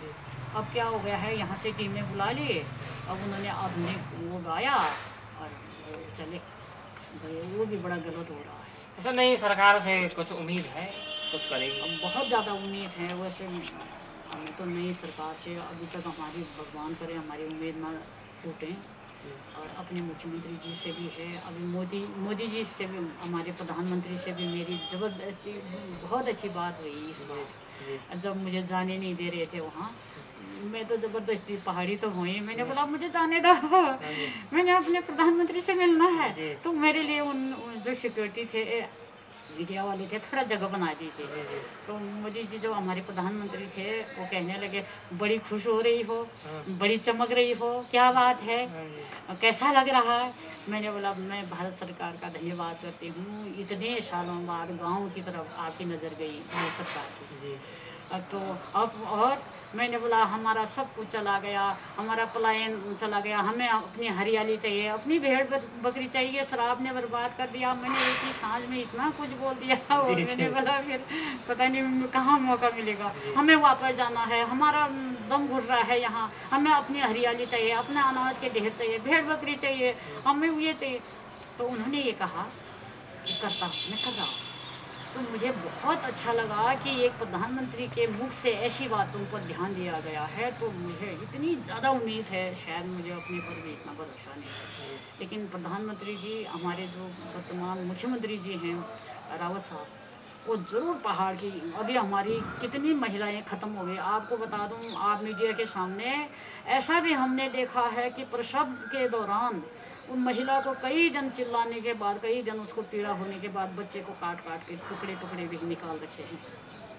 अब क्या हो गया है, यहाँ से टीमें बुला लिए, अब उन्होंने आधुनिक वो गाया और चले गए, वो भी बड़ा गलत हो रहा है। ऐसा नहीं, सरकार से कुछ उम्मीद है, कुछ करेगी? अब बहुत ज़्यादा उम्मीद है, वैसे हमें तो नई सरकार से अभी तक हमारी, भगवान करे हमारी उम्मीद ना टूटें। और अपने मुख्यमंत्री जी से भी है, अभी मोदी मोदी जी से भी, हमारे प्रधानमंत्री से भी मेरी ज़बरदस्ती बहुत अच्छी बात हुई इस बार, जब मुझे जाने नहीं दे रहे थे वहाँ, मैं तो ज़बरदस्ती, पहाड़ी तो हुई, मैंने बोला मुझे जाने दो, मैंने अपने प्रधानमंत्री से मिलना है। तो मेरे लिए उन जो सिक्योरिटी थे, मीडिया वाले थे, थोड़ा जगह बना दी थी। तो मोदी जी जो हमारे प्रधानमंत्री थे वो कहने लगे, बड़ी खुश हो रही हो, बड़ी चमक रही हो, क्या बात है, कैसा लग रहा है। मैंने बोला मैं भारत सरकार का धन्यवाद करती हूँ, इतने सालों बाद गांव की तरफ आपकी नज़र गई भारत सरकार की। तो अब और मैंने बोला हमारा सब कुछ चला गया, हमारा पलायन चला गया, हमें अपनी हरियाली चाहिए, अपनी भेड़ बकरी चाहिए, शराब ने बर्बाद कर दिया। मैंने एक ही सांझ में इतना कुछ बोल दिया, और मैंने बोला फिर पता नहीं कहाँ मौका मिलेगा, हमें वापस जाना है, हमारा दम घुट रहा है यहाँ, हमें अपनी हरियाली चाहिए, अपने अनाज के ढेर चाहिए, भेड़ बकरी चाहिए, हमें ये चाहिए। तो उन्होंने ये कहा कि करता हूँ, मैं कर रहा हूँ। तो मुझे बहुत अच्छा लगा कि एक प्रधानमंत्री के मुख से ऐसी बातों पर ध्यान दिया गया है, तो मुझे इतनी ज़्यादा उम्मीद है, शायद मुझे अपने पर भी इतना भरोसा नहीं है, लेकिन प्रधानमंत्री जी, हमारे जो वर्तमान मुख्यमंत्री जी हैं रावत साहब, वो ज़रूर पहाड़ की, अभी हमारी कितनी महिलाएं ख़त्म हो गई। आपको बता दूं, आप मीडिया के सामने, ऐसा भी हमने देखा है कि प्रसव के दौरान उन महिला को कई दिन चिल्लाने के बाद, कई दिन उसको पीड़ा होने के बाद, बच्चे को काट काट के टुकड़े टुकड़े भी निकाल रखे हैं।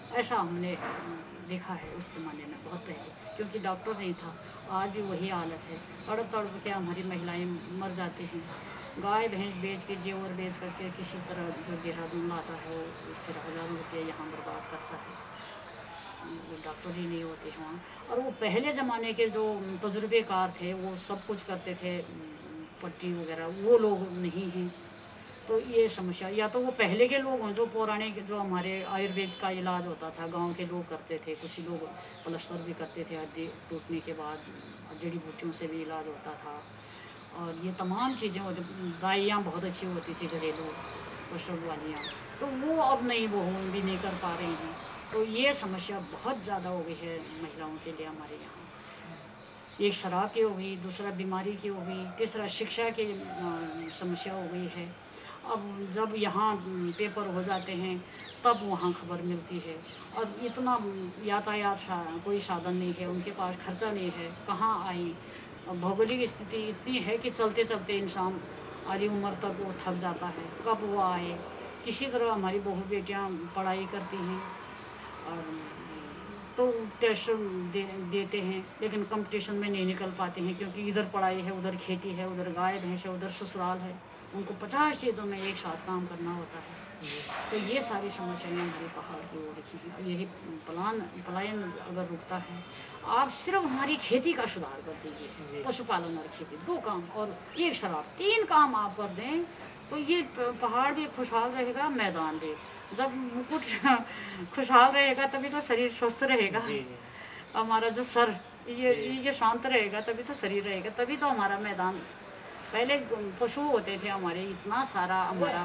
ऐसा हमने देखा है उस ज़माने में बहुत पहले, क्योंकि डॉक्टर नहीं था। आज भी वही हालत है, तड़प तड़प के हमारी महिलाएं मर जाती हैं। गाय भैंस बेच के, जेवर बेच करके किसी तरह जो देहरादून लाता है वो फिर हज़ारों रुपये यहाँ बर्बाद करता है। वो डॉक्टर ही नहीं होते हैं वहाँ। और वो पहले ज़माने के जो तजुर्बेकार थे वो सब कुछ करते थे, पट्टी वगैरह, वो लोग नहीं हैं। तो ये समस्या, या तो वो पहले के लोग हों जो पौराणिक, जो हमारे आयुर्वेद का इलाज होता था गांव के लोग करते थे। कुछ लोग प्लस्तर भी करते थे हड्डी टूटने के बाद, जड़ी बूटियों से भी इलाज होता था। और ये तमाम चीज़ें होती, दवाइयाँ बहुत अच्छी होती थी घरेलू प्रसव वालियाँ। तो वो अब नहीं, वो भी नहीं कर पा रही हैं। तो ये समस्या बहुत ज़्यादा हो गई है महिलाओं के लिए हमारे यहाँ। एक शराब की हो गई, दूसरा बीमारी की हो गई, तीसरा शिक्षा की अ, समस्या हो गई है। अब जब यहाँ पेपर हो जाते हैं तब वहाँ खबर मिलती है। और इतना यातायात सा, कोई साधन नहीं है, उनके पास खर्चा नहीं है, कहाँ आई। भौगोलिक स्थिति इतनी है कि चलते चलते इंसान आधी उम्र तक वो थक जाता है, कब वो आए। किसी तरह हमारी बहू बेटियाँ पढ़ाई करती हैं और तो टेस्ट दे देते हैं, लेकिन कंपटीशन में नहीं निकल पाते हैं, क्योंकि इधर पढ़ाई है, उधर खेती है, उधर गाय भैंस है, उधर ससुराल है। उनको पचास चीज़ों में एक साथ काम करना होता है। तो ये सारी समस्याएं हमारे पहाड़ की ओर की हैं। यही पलायन पलायन अगर रुकता है, आप सिर्फ हमारी खेती का सुधार कर दीजिए, पशुपालन और खेती, दो काम और एक शराब, तीन काम आप कर दें तो ये पहाड़ भी खुशहाल रहेगा, मैदान भी। जब मुकुट खुशहाल रहेगा तभी तो शरीर स्वस्थ रहेगा। हमारा जो सर ये ये शांत रहेगा तभी तो शरीर रहेगा, तभी तो हमारा मैदान। पहले पशु होते थे हमारे, इतना सारा हमारा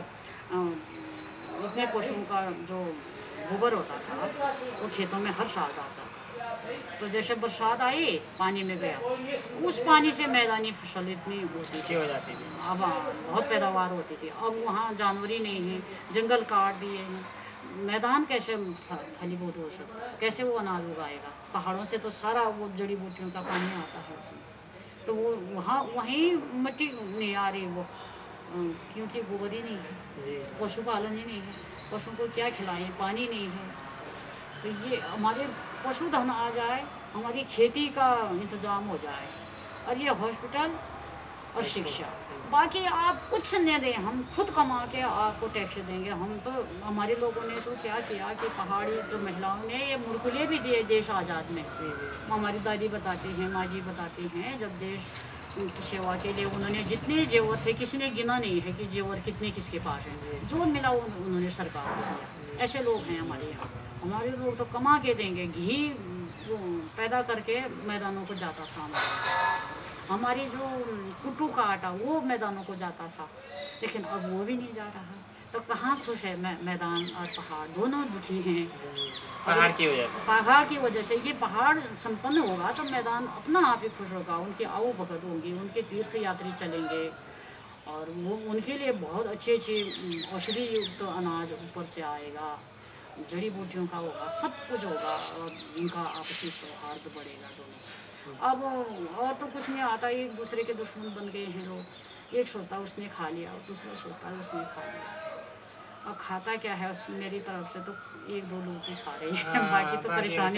इतने पशुओं का जो गोबर होता था वो खेतों में हर साल आता था। तो जैसे बरसात आई, पानी में गया, उस पानी से मैदानी फसल इतनी होती थी, हो जाती थी। अब बहुत पैदावार होती थी। अब वहाँ जानवर ही नहीं है, जंगल काट दिए हैं, मैदान कैसे फलीभूत हो सकता, कैसे वो अनाज उगाएगा। पहाड़ों से तो सारा वो जड़ी बूटियों का पानी आता है उसमें, तो वो वहाँ वहीं मिट्टी नहीं आ रही वो, क्योंकि गोबर ही नहीं है, पशुपालन ही नहीं है, पशुओं को क्या खिलाएं, पानी नहीं है। तो ये हमारे पशुधन आ जाए, हमारी खेती का इंतज़ाम हो जाए, और ये हॉस्पिटल और शिक्षा, बाकी आप कुछ न दें, हम खुद कमा के आपको टैक्स देंगे। हम तो, हमारे लोगों ने तो क्या किया कि पहाड़ी जो महिलाओं ने ये मुर्कुले भी दिए देश आज़ाद में। हमारी दादी बताती हैं, माँ जी बताती हैं, जब देश की सेवा के लिए उन्होंने जितने जेवर थे, किसी ने गिना नहीं है कि जेवर कितने किसके पास हैं, जो मिला उन्होंने सरकार को दिया। ऐसे लोग हैं हमारे यहाँ। हमारे लोग तो कमा के देंगे, घी पैदा करके मैदानों को जाता था हमारा। हमारी जो कुट्टू का आटा वो मैदानों को जाता था, लेकिन अब वो भी नहीं जा रहा। तो कहाँ खुश है मै, मैदान और पहाड़, दोनों दुखी हैं पहाड़ की वजह से। पहाड़ की वजह से ये पहाड़ संपन्न होगा तो मैदान अपना आप ही खुश होगा, उनकी आओ भगत होगी, उनके तीर्थ यात्री चलेंगे, और वो उनके लिए बहुत अच्छे अच्छे औषधि युक्त तो अनाज ऊपर से आएगा, जड़ी बूटियों का होगा, सब कुछ होगा, और उनका आपसी सौहार्द बढ़ेगा दोनों। अब और तो कुछ नहीं आता, एक दूसरे के दुश्मन बन गए हैं लोग। एक सोचता है उसने खा लिया और दूसरा सोचता है उसने खा लिया। अब खाता क्या है, उस मेरी तरफ से तो एक दो लोग ही खा रहे हैं, बाकी तो परेशानी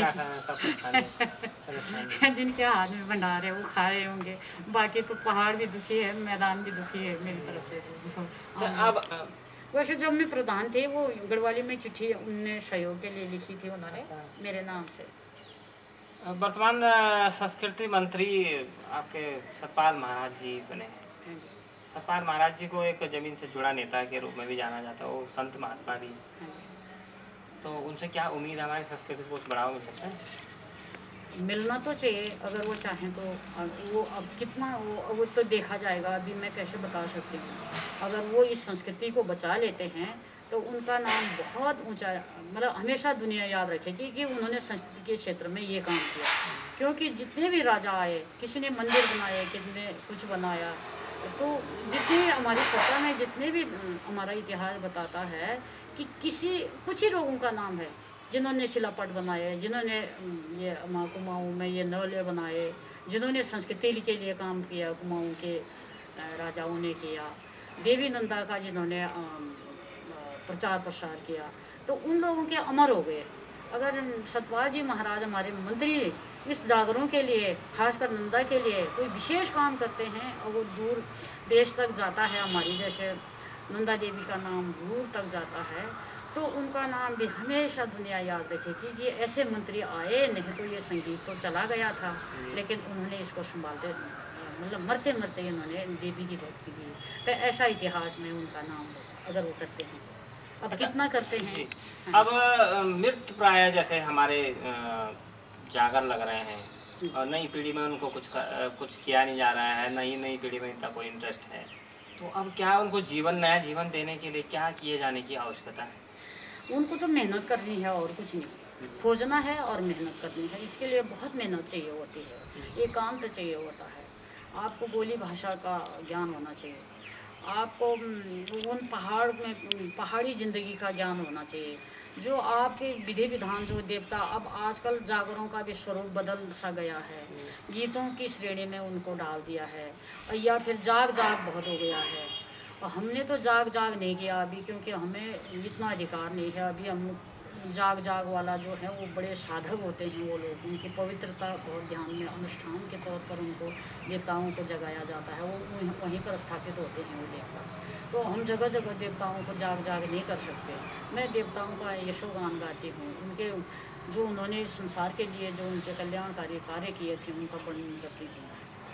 जिनके हाथ में भंडार है वो खा रहे होंगे, बाकी तो पहाड़ भी दुखी है, मैदान भी दुखी है मेरी तरफ से। अब वैसे जब मैं प्रधान थे, वो गढ़वाली में चिट्ठी उनने सहयोग के लिए लिखी थी उन्होंने मेरे नाम से। वर्तमान संस्कृति मंत्री आपके सतपाल महाराज जी बने हैं। सतपाल महाराज जी को एक जमीन से जुड़ा नेता के रूप में भी जाना जाता है, वो संत महात्मा भी। तो उनसे क्या उम्मीद है, हमारी संस्कृति को कुछ बढ़ावा मिल सकता है? मिलना तो चाहिए, अगर वो चाहें तो। वो अब कितना वो वो तो देखा जाएगा, अभी मैं कैसे बता सकती हूँ। अगर वो इस संस्कृति को बचा लेते हैं तो उनका नाम बहुत ऊंचा, मतलब हमेशा दुनिया याद रखेगी कि उन्होंने संस्कृति के क्षेत्र में ये काम किया। क्योंकि जितने भी राजा आए, किसी ने मंदिर बनाए, कितने कुछ बनाया, तो जितने हमारी सत्ता में जितने भी हमारा इतिहास बताता है कि किसी कुछ ही लोगों का नाम है जिन्होंने शिलापट बनाए, जिन्होंने ये माँ कुमाऊँ में ये नौले बनाए, जिन्होंने संस्कृति के लिए काम किया, कुमाऊँ के राजाओं ने किया, देवी नंदा का जिन्होंने प्रचार प्रसार किया, तो उन लोगों के अमर हो गए। अगर सतपाल जी महाराज हमारे मंत्री इस जागरों के लिए, खासकर नंदा के लिए कोई विशेष काम करते हैं और वो दूर देश तक जाता है, हमारी जैसे नंदा देवी का नाम दूर तक जाता है, तो उनका नाम भी हमेशा दुनिया याद रखेगी कि ऐसे मंत्री आए, नहीं तो ये संगीत तो चला गया था, लेकिन उन्होंने इसको संभालते, मतलब मरते मरते इन्होंने देवी की भक्ति की। तो ऐसा इतिहास में उनका नाम होगा अगर वो करते हैं तो। अब अच्छा, कितना करते हैं। जी। हाँ। अब अ, मृत प्राय जैसे हमारे अ, जागर लग रहे हैं और नई पीढ़ी में उनको कुछ क- अ, कुछ किया नहीं जा रहा है, नई नई पीढ़ी में इतना कोई इंटरेस्ट है, तो अब क्या उनको जीवन नया जीवन देने के लिए क्या किए जाने की आवश्यकता है? उनको तो मेहनत करनी है और कुछ नहीं, खोजना है और मेहनत करनी है। इसके लिए बहुत मेहनत चाहिए होती है, ये काम तो चाहिए होता है। आपको बोली भाषा का ज्ञान होना चाहिए, आपको उम, उन पहाड़ में पहाड़ी ज़िंदगी का ज्ञान होना चाहिए, जो आपके विधि विधान जो देवता, अब आजकल जागरों का भी स्वरूप बदल सा गया है, गीतों की श्रेणी में उनको डाल दिया है, और या फिर जाग जाग बहुत हो गया है। और हमने तो जाग जाग नहीं किया अभी, क्योंकि हमें इतना अधिकार नहीं है अभी। हम जाग जाग वाला जो है वो बड़े साधक होते हैं वो लोग, उनकी पवित्रता बहुत ध्यान में अनुष्ठान के तौर पर उनको देवताओं को जगाया जाता है, वो वहीं वहीं पर स्थापित होते हैं वो देवता। तो हम जगह जगह देवताओं को जाग जाग नहीं कर सकते। मैं देवताओं का यशोगान गाती हूँ, उनके जो उन्होंने इस संसार के लिए जो उनके कल्याणकारी कार्य किए थे उनका वर्णन करती हूँ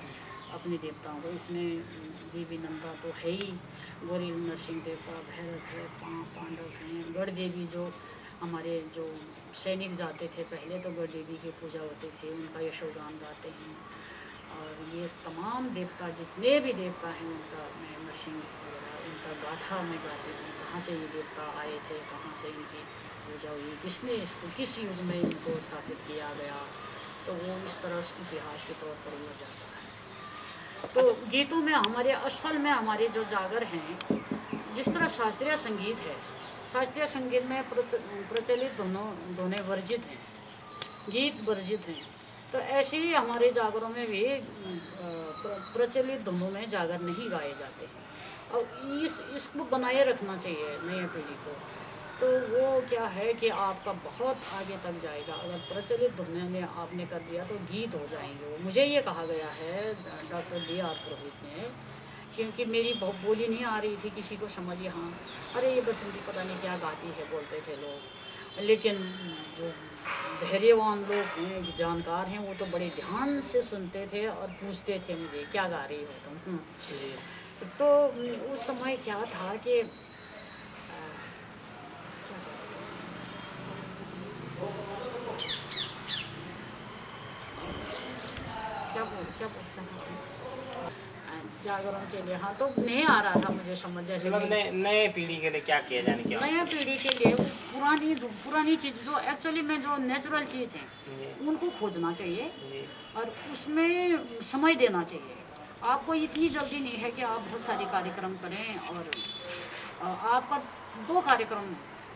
अपने देवताओं को। इसमें देवी नंदा तो है ही, गोरिल नरसिंह देवता, भैरव है, पां पांडव हैं, गढ़ देवी जो हमारे जो सैनिक जाते थे पहले, तो गढ़ देवी की पूजा होती थी, उनका यशोगान गाते हैं। और ये तमाम देवता जितने भी देवता हैं उनका मैं नरसिंह वगैरह उनका गाथा में गाती हूँ, कहाँ से ये देवता आए थे, कहाँ से इनकी पूजा हुई, किसने इसको किस युग में इनको स्थापित किया गया, तो वो इस तरह से इतिहास के तौर पर वो जाता है। तो अच्छा। गीतों में हमारे असल में हमारे जो जागर हैं, जिस तरह शास्त्रीय संगीत है, शास्त्रीय संगीत में प्रत- प्रचलित दोनों दोनों वर्जित हैं, गीत वर्जित हैं, तो ऐसे ही हमारे जागरों में भी अ, प्र- प्रचलित धुनों में जागर नहीं गाए जाते हैं। और इस इसको बनाए रखना चाहिए नई पीढ़ी को। तो वो क्या है कि आपका बहुत आगे तक जाएगा। अगर प्रचलित धुनें में आपने कर दिया तो गीत हो जाएंगे वो। मुझे ये कहा गया है डॉक्टर बी आर पुरोहित ने, क्योंकि मेरी बहु- बोली नहीं आ रही थी किसी को समझ, यहाँ अरे ये बसंती पता नहीं क्या गाती है बोलते थे लोग, लेकिन जो धैर्यवान लोग हैं, जानकार हैं, वो तो बड़े ध्यान से सुनते थे और पूछते थे मुझे क्या गा रही हो तुम। हम्म। जी। तो उस समय क्या था कि अ, क्या कहते हैं, क्या बोल क्या बोल सकते जागरण के लिए, हाँ तो नहीं आ रहा था मुझे समझ, जैसे मतलब कि नए नए पीढ़ी के लिए क्या किया जाने की नया आवश्यकता पीढ़ी के लिए वो पुरानी पुरानी चीज़ जो एक्चुअली में जो नेचुरल चीज़ है है? जी। उनको खोजना चाहिए जी। और उसमें समय देना चाहिए। आपको इतनी जल्दी नहीं है कि आप बहुत सारे कार्यक्रम करें, और अ, आपका दो कार्यक्रम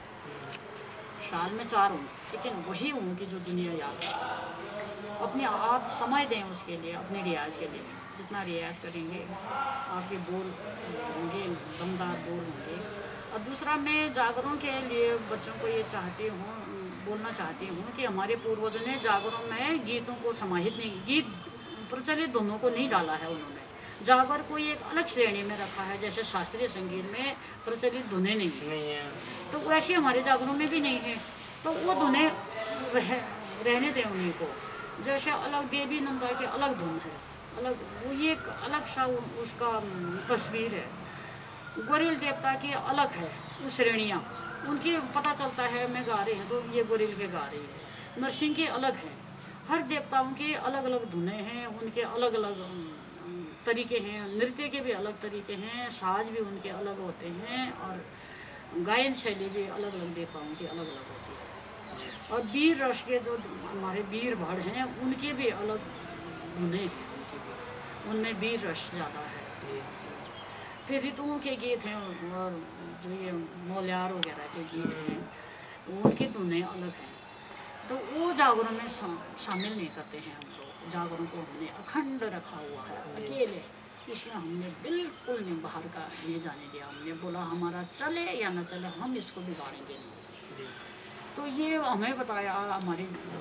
साल में चार हों, लेकिन वही हों कि जो दुनिया याद करे। अपने आप समय दें उसके लिए, अपने रियाज के लिए। जितना रियाज करेंगे आपके बोल होंगे, दमदार बोल होंगे। और दूसरा मैं जागरों के लिए बच्चों को ये चाहती हूँ, बोलना चाहती हूँ कि हमारे पूर्वजों ने जागरों में गीतों को समाहित नहीं, गीत प्रचलित धुनों को नहीं डाला है उन्होंने। जागर को एक अलग श्रेणी में रखा है, जैसे शास्त्रीय संगीत में प्रचलित धुनें नहीं है, नहीं है। तो वैसे हमारे जागरों में भी नहीं है। तो वो धुनें रह रहने दें उन्हीं को। जैसे अलग देवी नंदा की अलग धुन है, अलग वो ये एक अलग सा उ- उसका म, तस्वीर है। गोरिल देवता की अलग है वो श्रेणियाँ, उनकी पता चलता है मैं गा रही हूँ तो ये गोरिल के गा रही है। नरसिंह की अलग है। हर देवताओं की अलग अलग धुनें हैं, उनके अलग अलग तरीके हैं, नृत्य के भी अलग तरीके हैं, साज भी उनके अलग होते हैं, और गायन शैली भी अलग अलग देवताओं की अलग अलग होती है। और वीर रस के जो हमारे वीर भड़ हैं उनके भी अलग धुनें हैं, उनकी भी उनमें वीर रस ज़्यादा है। जी। फिर ऋतुओं के गीत हैं, और जो ये मौल्यार वगैरह के गीत हैं उनकी धुनें अलग हैं। तो वो जागरों में शा, शामिल नहीं करते हैं हम लोग। जागरों को हमने अखंड रखा हुआ है, अकेले। इसमें हमने बिल्कुल नहीं बाहर का नहीं जाने दिया। हमने बोला हमारा चले या न चले, हम इसको बिगाड़ेंगे नहीं। जी। तो ये हमें बताया हमारे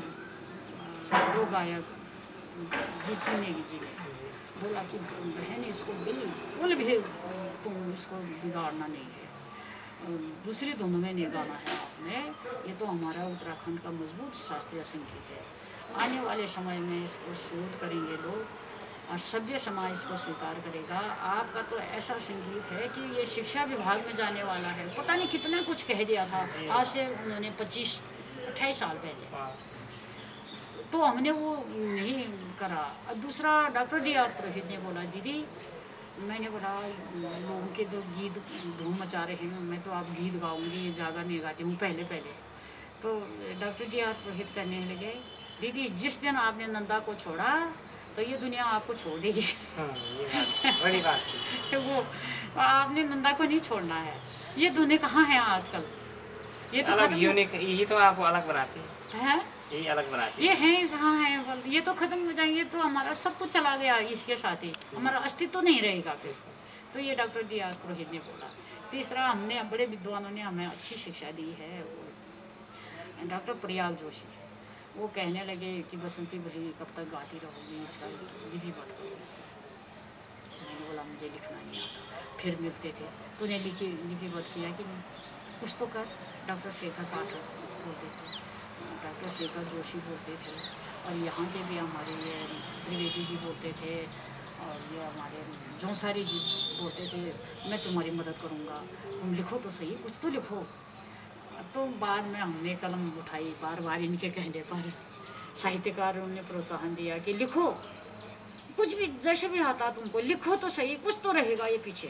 अ, दो गायक जी नेगी जी ने, बोला कि बहन इसको बिल्कुल भी तुम इसको बिगाड़ना नहीं है, दूसरी धुन में नहीं गाना है आपने, ये तो हमारा उत्तराखंड का मजबूत शास्त्रीय संगीत है, आने वाले समय में इसको शोध करेंगे लोग और सभ्य समाज इसको स्वीकार करेगा। आपका तो ऐसा संगीत है कि ये शिक्षा विभाग में जाने वाला है। पता नहीं कितना कुछ कह दिया था आज से उन्होंने पच्चीस अट्ठाईस साल पहले, तो हमने वो नहीं करा। और दूसरा डॉक्टर डी आर पुरोहित ने बोला दीदी, मैंने बोला लोगों के जो गीत धूम मचा रहे हैं मैं तो आप गीत गाऊंगी, ये जागा नहीं गाती हूँ पहले पहले। तो डॉक्टर डी आर पुरोहित कहने लगे दीदी जिस दिन आपने नंदा को छोड़ा तो ये दुनिया आपको छोड़ देगी। हाँ, ये बात बड़ी बात थी। वो आपने नंदा को नहीं छोड़ना है, ये दुनिया कहाँ है आजकल, ये तो अलग यूनिक, यही तो आपको अलग बनाती है, है यही अलग बनाती ये है कहाँ है, बोल ये तो खत्म हो जाएंगे तो हमारा सब कुछ चला गया इसके साथ ही, हमारा अस्तित्व तो नहीं रहेगा फिर। तो ये डॉक्टर डी आर पुरोहित ने बोला। तीसरा हमने बड़े विद्वानों ने हमें अच्छी शिक्षा दी है, डॉक्टर प्रयाग जोशी वो कहने लगे कि बसंती भली कब तक गाती रहोगी, इसका लिपि मत करो इसको। मैंने बोला मुझे लिखना नहीं आता। फिर मिलते थे तूने लिखी लिपिबद्ध किया कि नहीं, कुछ तो कर। डॉक्टर शेखर पाठक बोलते थे, डॉक्टर शेखर जोशी बोलते थे, और यहाँ के भी हमारे ये त्रिवेदी जी बोलते थे, और ये हमारे जौनसारी जी बोलते थे मैं तुम्हारी मदद करूँगा, तुम लिखो तो सही, कुछ तो लिखो। तो बाद में हमने कलम उठाई, बार बार इनके कहने पर साहित्यकारों ने प्रोत्साहन दिया कि लिखो, कुछ भी जैसे भी आता तुमको लिखो तो सही, कुछ तो रहेगा ये पीछे,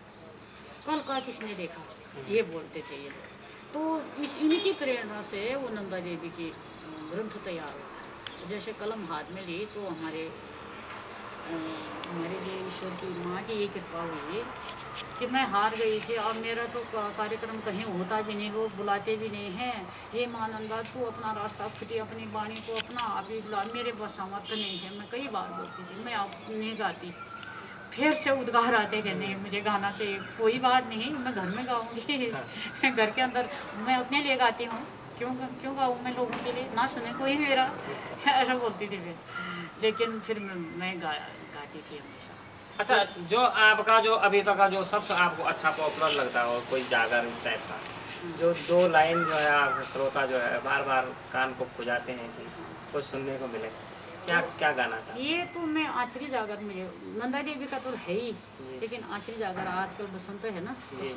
कल का किसने देखा, ये बोलते थे ये लोग। तो इस इनकी प्रेरणा से वो नंदा देवी की ग्रंथ तैयार हुआ। जैसे कलम हाथ में ली तो हमारे हमारे लिए ईश्वर की माँ की ये कृपा हुई कि मैं हार गई थी। अब मेरा तो कार्यक्रम कहीं होता भी नहीं, लोग बुलाते भी नहीं हैं। हे माँ नंदा तू अपना रास्ता खुदी, अपनी वाणी को अपना अभी ला, मेरे बस सामर्थ्य नहीं है। मैं कई बार बोलती थी मैं आप नहीं गाती, फिर से उद्गार आते थे नहीं मुझे गाना चाहिए। कोई बात नहीं, मैं घर में गाऊंगी घर के अंदर मैं अपने लिए गाती हूँ, क्यों क्यों गाऊँ मैं लोगों के लिए, ना सुने कोई मेरा ऐसा बोलती थी फिर। लेकिन फिर मैं, मैं गा, गाती थी हमेशा। अच्छा, जो आपका जो अभी तक का जो सबसे आपको अच्छा पॉपुलर लगता है, कोई जागर इस टाइप का, जो दो लाइन जो है आप श्रोता जो है बार बार कान को खुजाते हैं कि कुछ सुनने को मिले, क्या क्या गाना चाहते? ये तो मैं आखिरी जागर में, नंदा देवी का तो है ही, लेकिन आखिरी जागर आजकल बसंत है ना, तो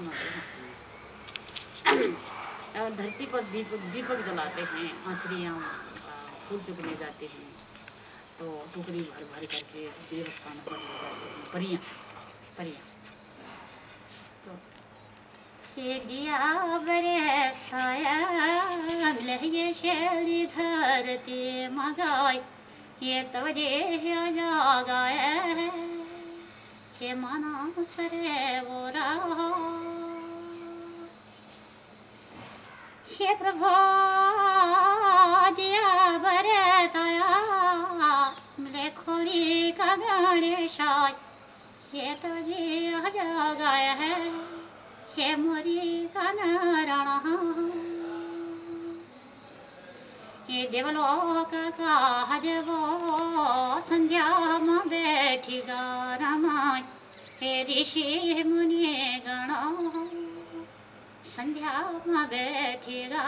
सुनाते हैं। धरती पर दीपक दीपक जलाते हैं, आँचरियाँ फूल चुगने जाते हैं, तो टुकड़ी भर भर करके देवस्थान पर ले जाते हैं परियाँ परियाँ। तो ये दिया बरे खाया ये शैली धरती मजाई, ये तो देह जागाए ये मना सरे वो रहा, ये प्रभा दिया बरे दया मिले खोली का गणेशा, ये तो देह जागाए है ये मोरी का नारायण, ये देवलोक का देवो संध्या में बैठी गा रमाय, हे ऋषि मुनि गणा संध्या में बैठी गा,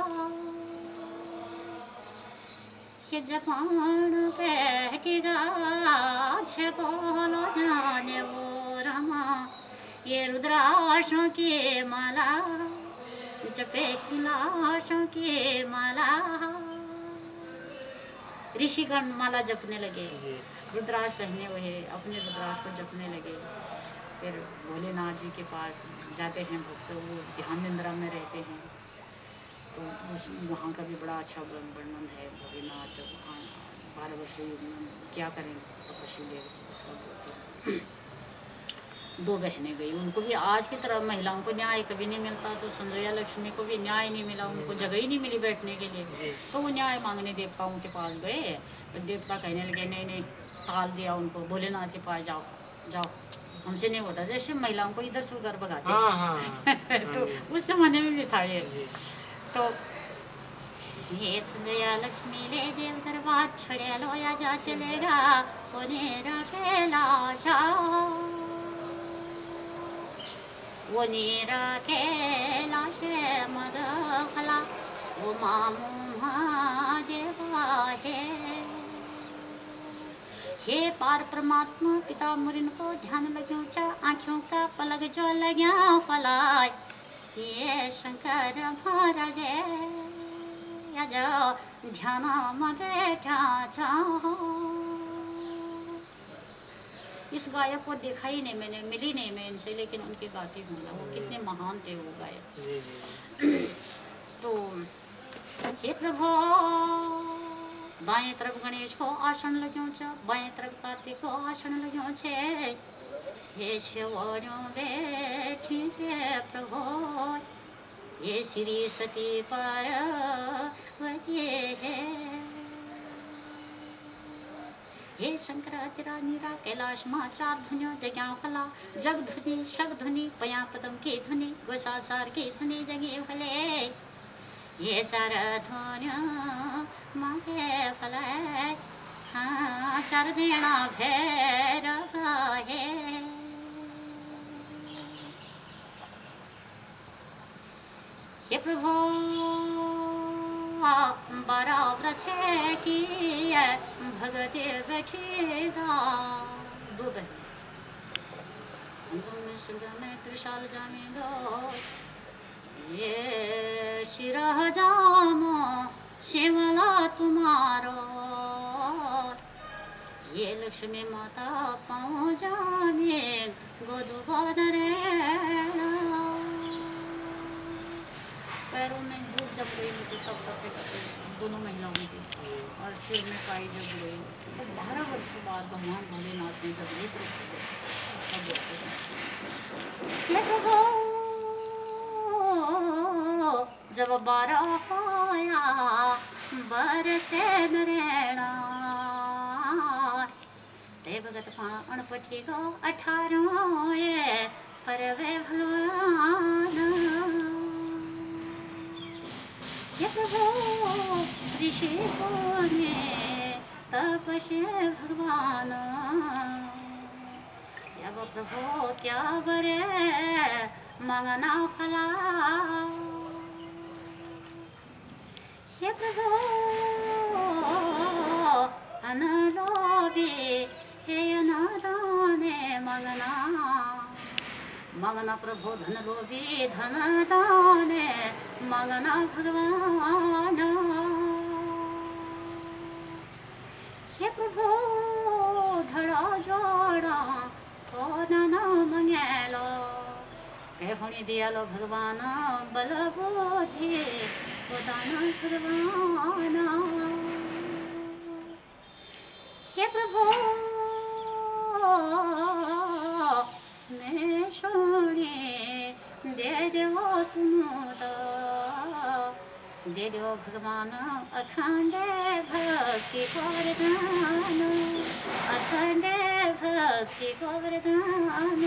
ये जपान बैठी गा छे बोलो जाने वो रमा, ये रुद्राक्षों की माला जपे हिलाशों की माला। ऋषिगण माला जपने लगे, रुद्राक्ष पहने हुए अपने रुद्राक्ष को जपने लगे। फिर भोलेनाथ जी के पास जाते हैं भक्त, वो ध्यान निंद्रा में रहते हैं। तो उस वहाँ का भी बड़ा अच्छा वर्णन है। भोलेनाथ जब बारह वर्ष क्या करें तपस्या ले उसका बोलते। दो बहनें गई, उनको भी आज की तरह महिलाओं को न्याय कभी नहीं मिलता, तो संजया लक्ष्मी को भी न्याय नहीं मिला, उनको जगह ही नहीं मिली बैठने के लिए। तो वो न्याय मांगने देवताओं के पास गए, तो देवता कहने लगे नहीं नहीं, टाल दिया उनको, भोलेनाथ के पास जाओ जाओ, हमसे नहीं होता। जैसे महिलाओं को इधर से उधर भगाते। हाँ, हाँ, तो उस जमाने में भी था ये। तो ये संजया लक्ष्मी ले देव दरबार छड़े लोया जा चलेगा कोने रखेला शा वो नीरा केला शे मद खला वो मामू महादेवा है। हे पार परमात्मा पिता मुरिन को ध्यान लग्यो चा आँखों का पलक जो लग्या फलाय ये शंकर महाराज या जो ध्यान में बैठा चाहो। इस गायक को देखा ही नहीं मैंने, मिली नहीं मैं इनसे, लेकिन उनके गाती हूँ ना, वो कितने महान थे वो गायक। तो हे प्रभु बाएं तरफ गणेश को आसन लग्यो छ, बाएं तरफ कार्तिक को आसन लग्यो छे। हे शिवड़ो बैठी छे प्रभु ये श्री सती पार्वती है। हे शंकराचार्य नीरा कैलाश माँ चार धुनियों जग्या फला जग धुनि शग धुनि पया पदम की धुनि गोसासार की धुनि जगे फले ये चार धुनियों मांगे फले हाँ चार देना भैरव है। हे प्रभु बारह वृक्ष की भगते बैठेगा दो बहन में संग में त्रिशाल जामे दो ये शिरह जामो शिमला तुम्हारो ये लक्ष्मी माता पाँव जामे गोदुबान रे पैरों में धूप जब गई मुझे तब करते करते दोनों महिलाओं की और सिर में काई जब गई तो बारह वर्ष बाद भगवान भोलेनाथ ने जब नेत्र खोले उसका बोलते जब बारह आया बरसे नरेणा ते भगत पाण पठी गो अठारो ये परवे भगवान। हे प्रभु ऋषि कोने तपस्या भगवान अब प्रभु क्या बरे मंगना फला। हे प्रभु अनलोभी हे अनादाने मंगना मंगना प्रभु धन लोभी धन दाने मंगना भगवान। हे प्रभु धड़ा जोड़ा को न मंगेलो कह फुणी दियालो भगवान बल बोधि दाना भगवान। हे प्रभु मैं सोने दे दो तुम तो दे दो भगवान अखंड भक्ति को वरदान अखंड भक्ति को वरदान।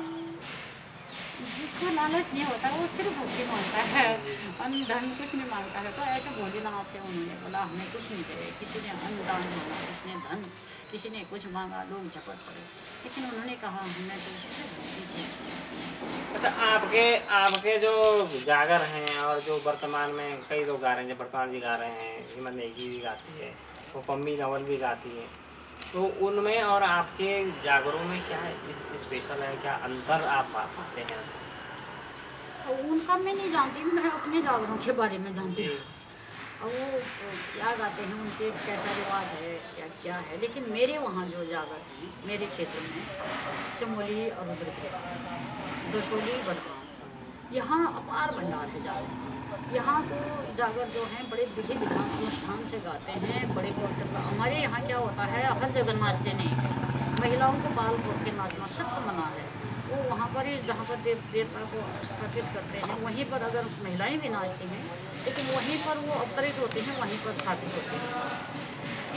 जिसको लालच नहीं होता वो सिर्फ भक्ति मांगता है अन्न धन कुछ नहीं मांगता है। तो ऐसे भोलेनाथ से उन्होंने बोला हमें कुछ नहीं चाहिए। किसी ने अन्न दान मांगा, किसी ने धन, किसी ने कुछ मांगा, लोग झपट पड़े, लेकिन उन्होंने कहा हमें तो सिर्फ भक्ति चाहिए। अच्छा आपके आपके जो जागर हैं और जो वर्तमान में कई लोग गा रहे हैं, जब वर्तमान जी गा रहे हैं, हिम्मत नेगी भी गाती है, वो पम्मी नवल भी गाती है, तो उनमें और आपके जागरों में क्या स्पेशल है, क्या अंतर आप पाते हैं? तो उनका मैं नहीं जानती, मैं अपने जागरों के बारे में जानती हूँ और वो क्या गाते हैं, उनके कैसा रिवाज है, क्या क्या है। लेकिन मेरे वहाँ जो जागर हैं मेरे क्षेत्र में चमोली और रुद्रप्रयाग, दशोली, बदगांव, यहाँ अपार भंडार है जागर। यहाँ को जागर जो हैं बड़े विधि विधान अनुष्ठान से गाते हैं, बड़े पवित्र। हमारे यहाँ क्या होता है हर जगह नाचते नहीं, महिलाओं को बाल खोल के नाचना सख्त मना है। वो वहाँ पर ही जहाँ पर देव देवता को स्थापित करते हैं वहीं पर अगर महिलाएं भी नाचती हैं, लेकिन वहीं पर वो अवतरित होते हैं, वहीं पर स्थापित होते हैं।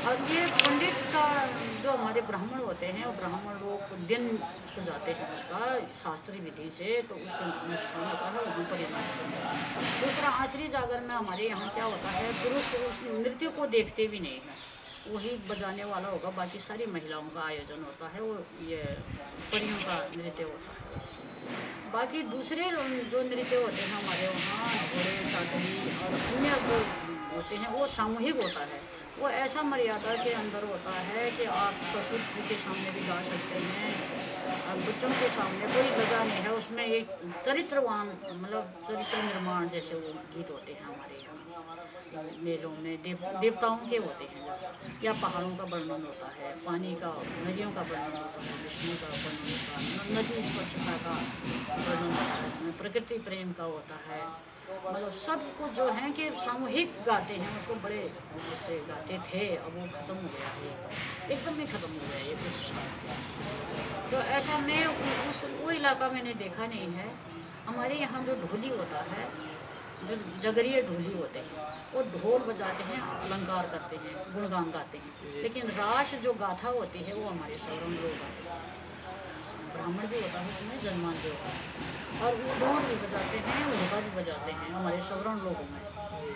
और ये पंडित का जो हमारे ब्राह्मण होते हैं, वो ब्राह्मण लोग दिन सुझाते हैं उसका शास्त्रीय विधि से, तो उसका अनुष्ठान होता है, वहाँ पर ये नाच करते हैं। दूसरा आश्री जागर में हमारे यहाँ क्या होता है, पुरुष उस नृत्य को देखते भी नहीं हैं, वही बजाने वाला होगा, बाकी सारी महिलाओं का आयोजन होता है, वो ये परियों का नृत्य होता है। बाकी दूसरे जो नृत्य होते हैं हमारे वहाँ, घोड़े, चाचली और अन्य जो होते हैं, वो सामूहिक होता है। वो ऐसा मर्यादा के अंदर होता है कि आप ससुर के सामने भी गा सकते हैं, और बच्चों के सामने कोई लगा नहीं है। उसमें एक चरित्रवान, मतलब चरित्र निर्माण जैसे वो गीत होते हैं हमारे यहाँ मेलों में, देव देवताओं के होते हैं ज़्यादा, या पहाड़ों का वर्णन होता है, पानी का, नदियों का वर्णन होता है, विष्णु का वर्णन होता है, नदी स्वच्छता का वर्णन होता है, इसमें प्रकृति प्रेम का होता है। मतलब सब कुछ जो है कि सामूहिक गाते हैं, उसको बड़े उससे गाते थे, अब वो ख़त्म हो गया है, एकदम एकदम ही ख़त्म हो गया है ये कुछ सालों से। तो ऐसा मैं उस वो इलाका मैंने देखा नहीं है। हमारे यहाँ जो ढोली होता है, जो जगरिए ढोली होते हैं, वो ढोल बजाते हैं, अलंकार करते हैं, गुणगान गाते हैं, लेकिन रास जो गाथा होती है वो हमारे सवर्ण लोग गाते हैं। ब्राह्मण भी होता है उसमें, जनमान भी होता है, और वो ढोल भी बजाते हैं, हुड़का भी बजाते हैं हमारे सवर्ण लोगों में।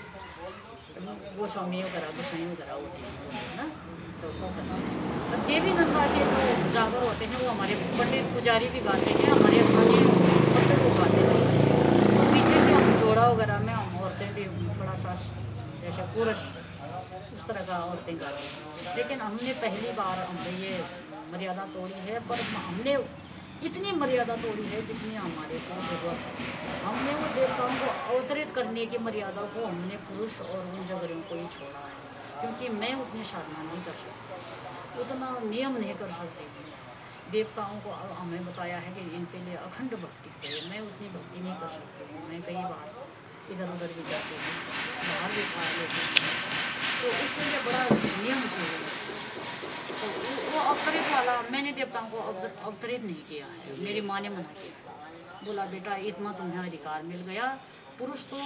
गोस्वामी वगैरह, गोसाई वगैरह होती हैं ना, तो वो करते हैं। और देवी नंदा के जो जागर होते हैं, वो हमारे पंडित पुजारी भी गाते हैं, हमारे स्थानीय भक्त लोग गाते हैं। तो पीछे से हम जोड़ा वगैरह में हम औरतें भी थोड़ा सा जैसे पुरुष उस तरह का औरतें गाती हैं। लेकिन हमने पहली बार हमने ये मर्यादा तोड़ी है, पर हमने इतनी मर्यादा तोड़ी है जितनी हमारे को ज़रूरत है। हमने वो देवताओं को अवतरित करने की मर्यादा को हमने पुरुष और उन जगरियों को ही छोड़ा है, क्योंकि मैं उतनी साधना नहीं कर सकती, उतना नियम नहीं कर सकती। देवताओं को हमें बताया है कि इनके लिए अखंड भक्ति चाहिए, मैं उतनी भक्ति नहीं कर सकती हूँ। मैं कई बार इधर उधर भी जाती हूँ, बाहर भी खा लेती हूँ, तो इसके लिए बड़ा नियम चाहिए। तो वो अवतरित वाला मैंने देवताओं को अवतरित नहीं किया है, मेरी माँ ने मना किया, बोला बेटा इतना तुम्हें अधिकार मिल गया। पुरुष तो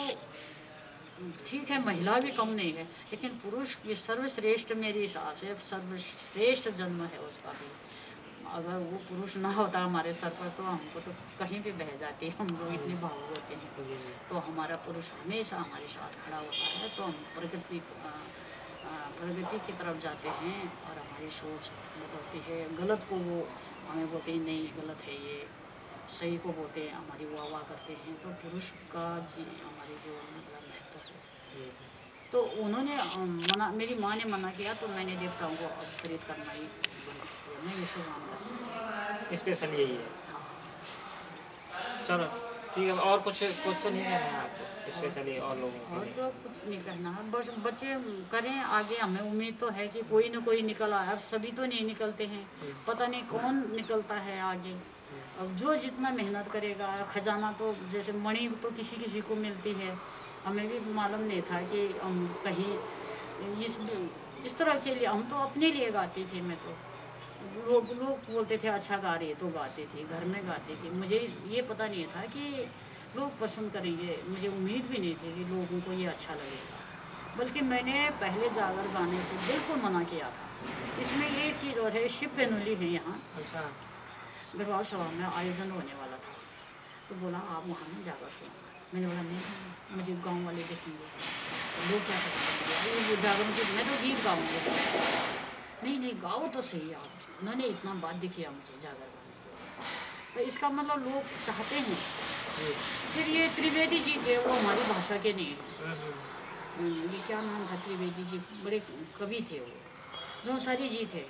ठीक है, महिला भी कम नहीं है, लेकिन पुरुष भी सर्वश्रेष्ठ, मेरे हिसाब से सर्वश्रेष्ठ जन्म है उसका भी। अगर वो पुरुष ना होता हमारे सर पर तो हमको तो कहीं भी बह जाती, हम लोग इतने भावुक होते हैं। तो हमारा पुरुष हमेशा हमारे साथ खड़ा होता है, तो हम प्रकृति प्रगति की तरफ जाते हैं, और हमारी सोच बदलती है। गलत को वो हमें बोलते हैं नहीं गलत है ये, सही को बोलते हैं हमारी वाह वाह करते हैं। तो पुरुष का जी हमारे जीवन में बड़ा महत्व है। तो उन्होंने मना, मेरी माँ ने मना किया, तो मैंने देवताओं को अवतरित करना ही बंद किया। मैं ये शुभ मान करती हूँ, स्पेशल यही है। हाँ। चलो ठीक है, और कुछ कुछ तो नहीं कहना है आपको स्पेशली और लोगों के और लिए? तो कुछ नहीं करना है, बस बच्चे करें आगे। हमें उम्मीद तो है कि कोई ना कोई निकल आए, अब सभी तो नहीं निकलते हैं, पता नहीं कौन निकलता है आगे। अब जो जितना मेहनत करेगा, खजाना तो जैसे मणि तो किसी किसी को मिलती है, हमें भी मालूम नहीं था कि हम कहीं इस इस तरह के लिए, हम तो अपने लिए गाती थी। मैं तो लोग लोग बोलते थे अच्छा गा रही है, तो गाती थी, घर में गाती थी। मुझे ये पता नहीं था कि लोग पसंद करेंगे, मुझे उम्मीद भी नहीं थी कि लोगों को ये अच्छा लगेगा। बल्कि मैंने पहले जागर गाने से बिल्कुल मना किया था। इसमें एक चीज़ और है, शिव पेनुली है यहाँ, अच्छा। गढ़वाल सभा में आयोजन होने वाला था, तो बोला आप वहाँ में जाकर सुनाना। मैंने बोला नहीं, मुझे गांव वाले देखेंगे, तो लोग क्या करेंगे, वो जागरण की मैं तो गीत गाऊंगी। नहीं नहीं गाओ तो सही आप। उन्होंने इतना बाध्य किया मुझे जागर गाने के लिए, तो इसका मतलब लोग चाहते हैं। फिर ये त्रिवेदी जी थे, वो हमारी भाषा के नहीं हैं। ये क्या नाम था त्रिवेदी जी, बड़े कवि थे वो, जौनसारी जी थे,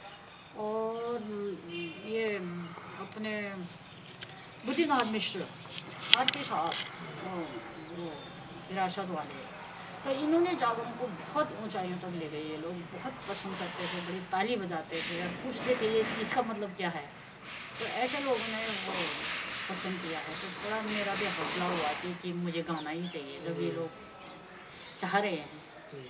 और ये अपने बुद्धिनाथ मिश्र आपके साथ वो वो विरासत वाले। तो इन्होंने जागरण को बहुत ऊंचाइयों तक ले गए। ये लोग बहुत पसंद करते थे, बड़ी ताली बजाते थे और पूछते थे ये इसका मतलब क्या है। तो ऐसे लोगों ने वो पसंद किया है, तो थोड़ा मेरा भी हौसला हुआ कि, कि मुझे गाना ही चाहिए जब ये लोग चाह रहे हैं।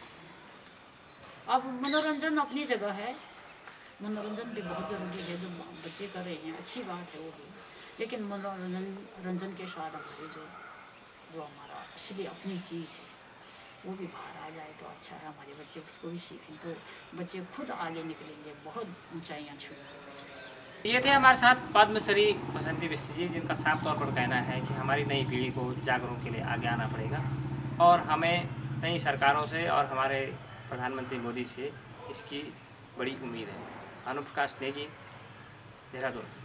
अब मनोरंजन अपनी जगह है, मनोरंजन भी बहुत ज़रूरी है, जो बच्चे कर रहे हैं अच्छी बात है वो भी, लेकिन मनोरंजन रंजन के साथ हमारी जो जो हमारा असली अपनी चीज़ है वो भी बाहर आ जाए तो अच्छा है, हमारे बच्चे उसको भी सीखें तो बच्चे खुद आगे निकलेंगे, बहुत ऊंचाइयां छूएंगे बच्चे। ये थे हमारे साथ पद्मश्री बसंती बिस्टी जी, जिनका साफ तौर पर कहना है कि हमारी नई पीढ़ी को जागरूक के लिए आगे आना पड़ेगा और हमें नई सरकारों से और हमारे प्रधानमंत्री मोदी से इसकी बड़ी उम्मीद है। अनुप्रकाश नेगी, देहरादून।